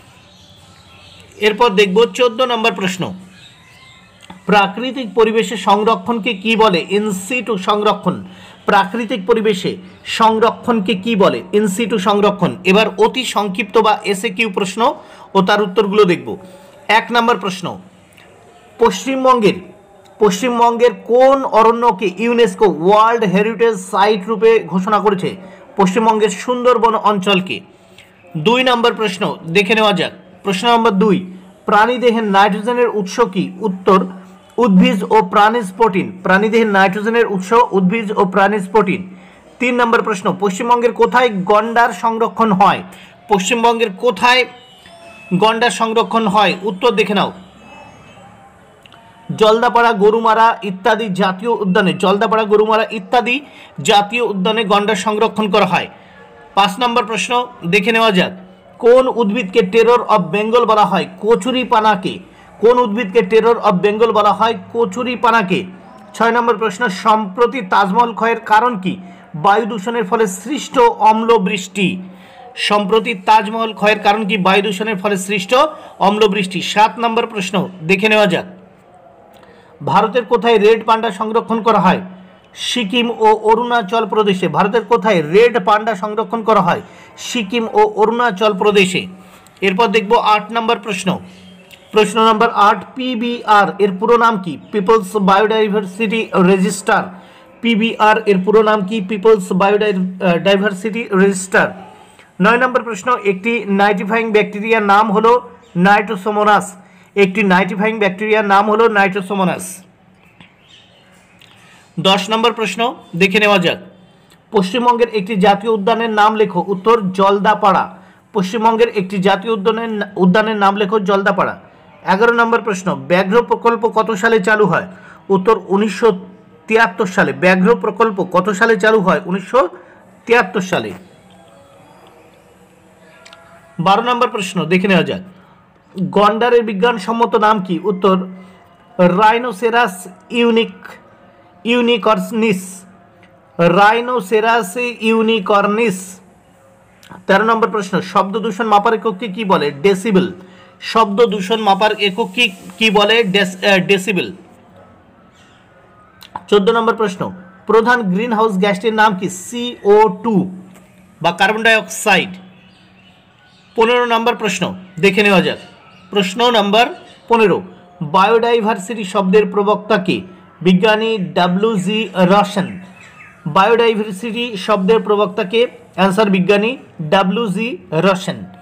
এরপর দেখব চোদ্দ নম্বর প্রশ্ন। প্রাকৃতিক পরিবেশে সংরক্ষণকে কি বলে? ইনসিটু সংরক্ষণ। প্রাকৃতিক পরিবেশে সংরক্ষণকে কি বলে? ইনসিটু সংরক্ষণ। এবার অতি সংক্ষিপ্ত বা এসে কিউ প্রশ্ন ও তার উত্তরগুলো দেখব। এক নম্বর প্রশ্ন। পশ্চিমবঙ্গের পশ্চিমবঙ্গের কোন অরণ্যকে ইউনেস্কো ওয়ার্ল্ড হেরিটেজ সাইট রূপে ঘোষণা করেছে? পশ্চিমবঙ্গের সুন্দরবন অঞ্চলকে। দুই নম্বর প্রশ্ন দেখে নেওয়া যাক। প্রশ্ন নম্বর দুই। প্রাণীদেহের নাইট্রোজেনের উৎস কি? উত্তর, উদ্ভিজ ও প্রাণীজ প্রোটিন। প্রাণীদেহের নাইট্রোজেনের উৎস উদ্ভিজ ও প্রাণীজ প্রোটিন। তিন নম্বর প্রশ্ন। পশ্চিমবঙ্গের কোথায় গন্ডার সংরক্ষণ হয়? পশ্চিমবঙ্গের কোথায় গন্ডার সংরক্ষণ হয়? উত্তর দেখে নাও। জলদাপাড়া, গরুমারা ইত্যাদি জাতীয় উদ্যানে জলদাপাড়া, গরুমারা ইত্যাদি জাতীয় উদ্যানে গন্ডার সংরক্ষণ করা হয়। পাঁচ নম্বর প্রশ্ন দেখে নেওয়া যাক। কোন উদ্ভিদকে টেরর অফ বেঙ্গল বলা হয়? কচুরিপানাকে। কোন উদ্ভিদকে টেরর অফ বেঙ্গল বলা হয়? কচুরিপানাকে। ছয় নম্বর প্রশ্ন, সম্প্রতি তাজমহল ক্ষয়ের কারণ কি? বায়ু দূষণের ফলে সৃষ্ট অম্ল বৃষ্টি। সম্প্রতি তাজমহল ক্ষয়ের কারণ কি? বায়ু দূষণের ফলে সৃষ্ট অম্ল বৃষ্টি। সাত নম্বর প্রশ্ন দেখে নেওয়া যাক। ভারতের কোথায় রেড পান্ডা সংরক্ষণ করা হয়? সিকিম ও অরুণাচল প্রদেশে। ভারতের কোথায় রেড পান্ডা সংরক্ষণ করা হয়? সিকিম ও অরুণাচল প্রদেশে। এরপর দেখব আট নম্বর প্রশ্ন। প্রশ্ন নম্বর আট, পিবিআর এর পুরো নাম কি? People's biodiversity register. পিবিআর এর পুরো নাম কি? People's biodiversity register. নয় নম্বর প্রশ্ন, একটি নাইট্রিফাইং ব্যাকটেরিয়ার নাম হলো নাইট্রোসোমোনাস। একটি নাইট্রিফাইং ব্যাকটেরিয়ার নাম হলো নাইট্রোসোমোনাস। দশ নম্বর প্রশ্ন দেখে নেওয়া যাক। পশ্চিমবঙ্গের একটি জাতীয় উদ্যানের নাম লেখো। উত্তর জলদাপাড়া। পশ্চিমবঙ্গের একটি জাতীয় উদ্যানের উদ্যানের নাম লেখো জলদাপাড়া। এগারো নম্বর প্রশ্ন, ব্যাঘ্র প্রকল্প কত সালে চালু হয়? উত্তর উনিশশো তিয়াত্তর সালে। ব্যাঘ্র প্রকল্প কত সালে চালু হয়? উনিশশো তিয়াত্তর সালে। বারো নম্বর প্রশ্ন দেখে নেওয়া যাক। গন্ডারের বিজ্ঞানসম্মত নাম কি? উত্তর rhinoceros unic unicornis. Rhinoceros unicornis. তেরো নম্বর প্রশ্ন, শব্দ দূষণ মাপার একককে কি বলে? ডেসিবেল। শব্দ দূষণ মাপার একক কি কি বলে? ডেসিবেল। চোদ্দ নম্বর প্রশ্ন, প্রধান গ্রিন হাউস গ্যাসটির নাম কি? সিও টু বা কার্বন ডাইঅক্সাইড। পনেরো নম্বর প্রশ্ন দেখে নেওয়া যাক। প্রশ্ন নম্বর পনেরো, বায়োডাইভার্সিটি শব্দের প্রবক্তা কে? বিজ্ঞানী ডাব্লিউ জি রসেন। বায়োডাইভার্সিটি শব্দের প্রবক্তা কে? অ্যান্সার বিজ্ঞানী ডাব্লিউ জি রসেন।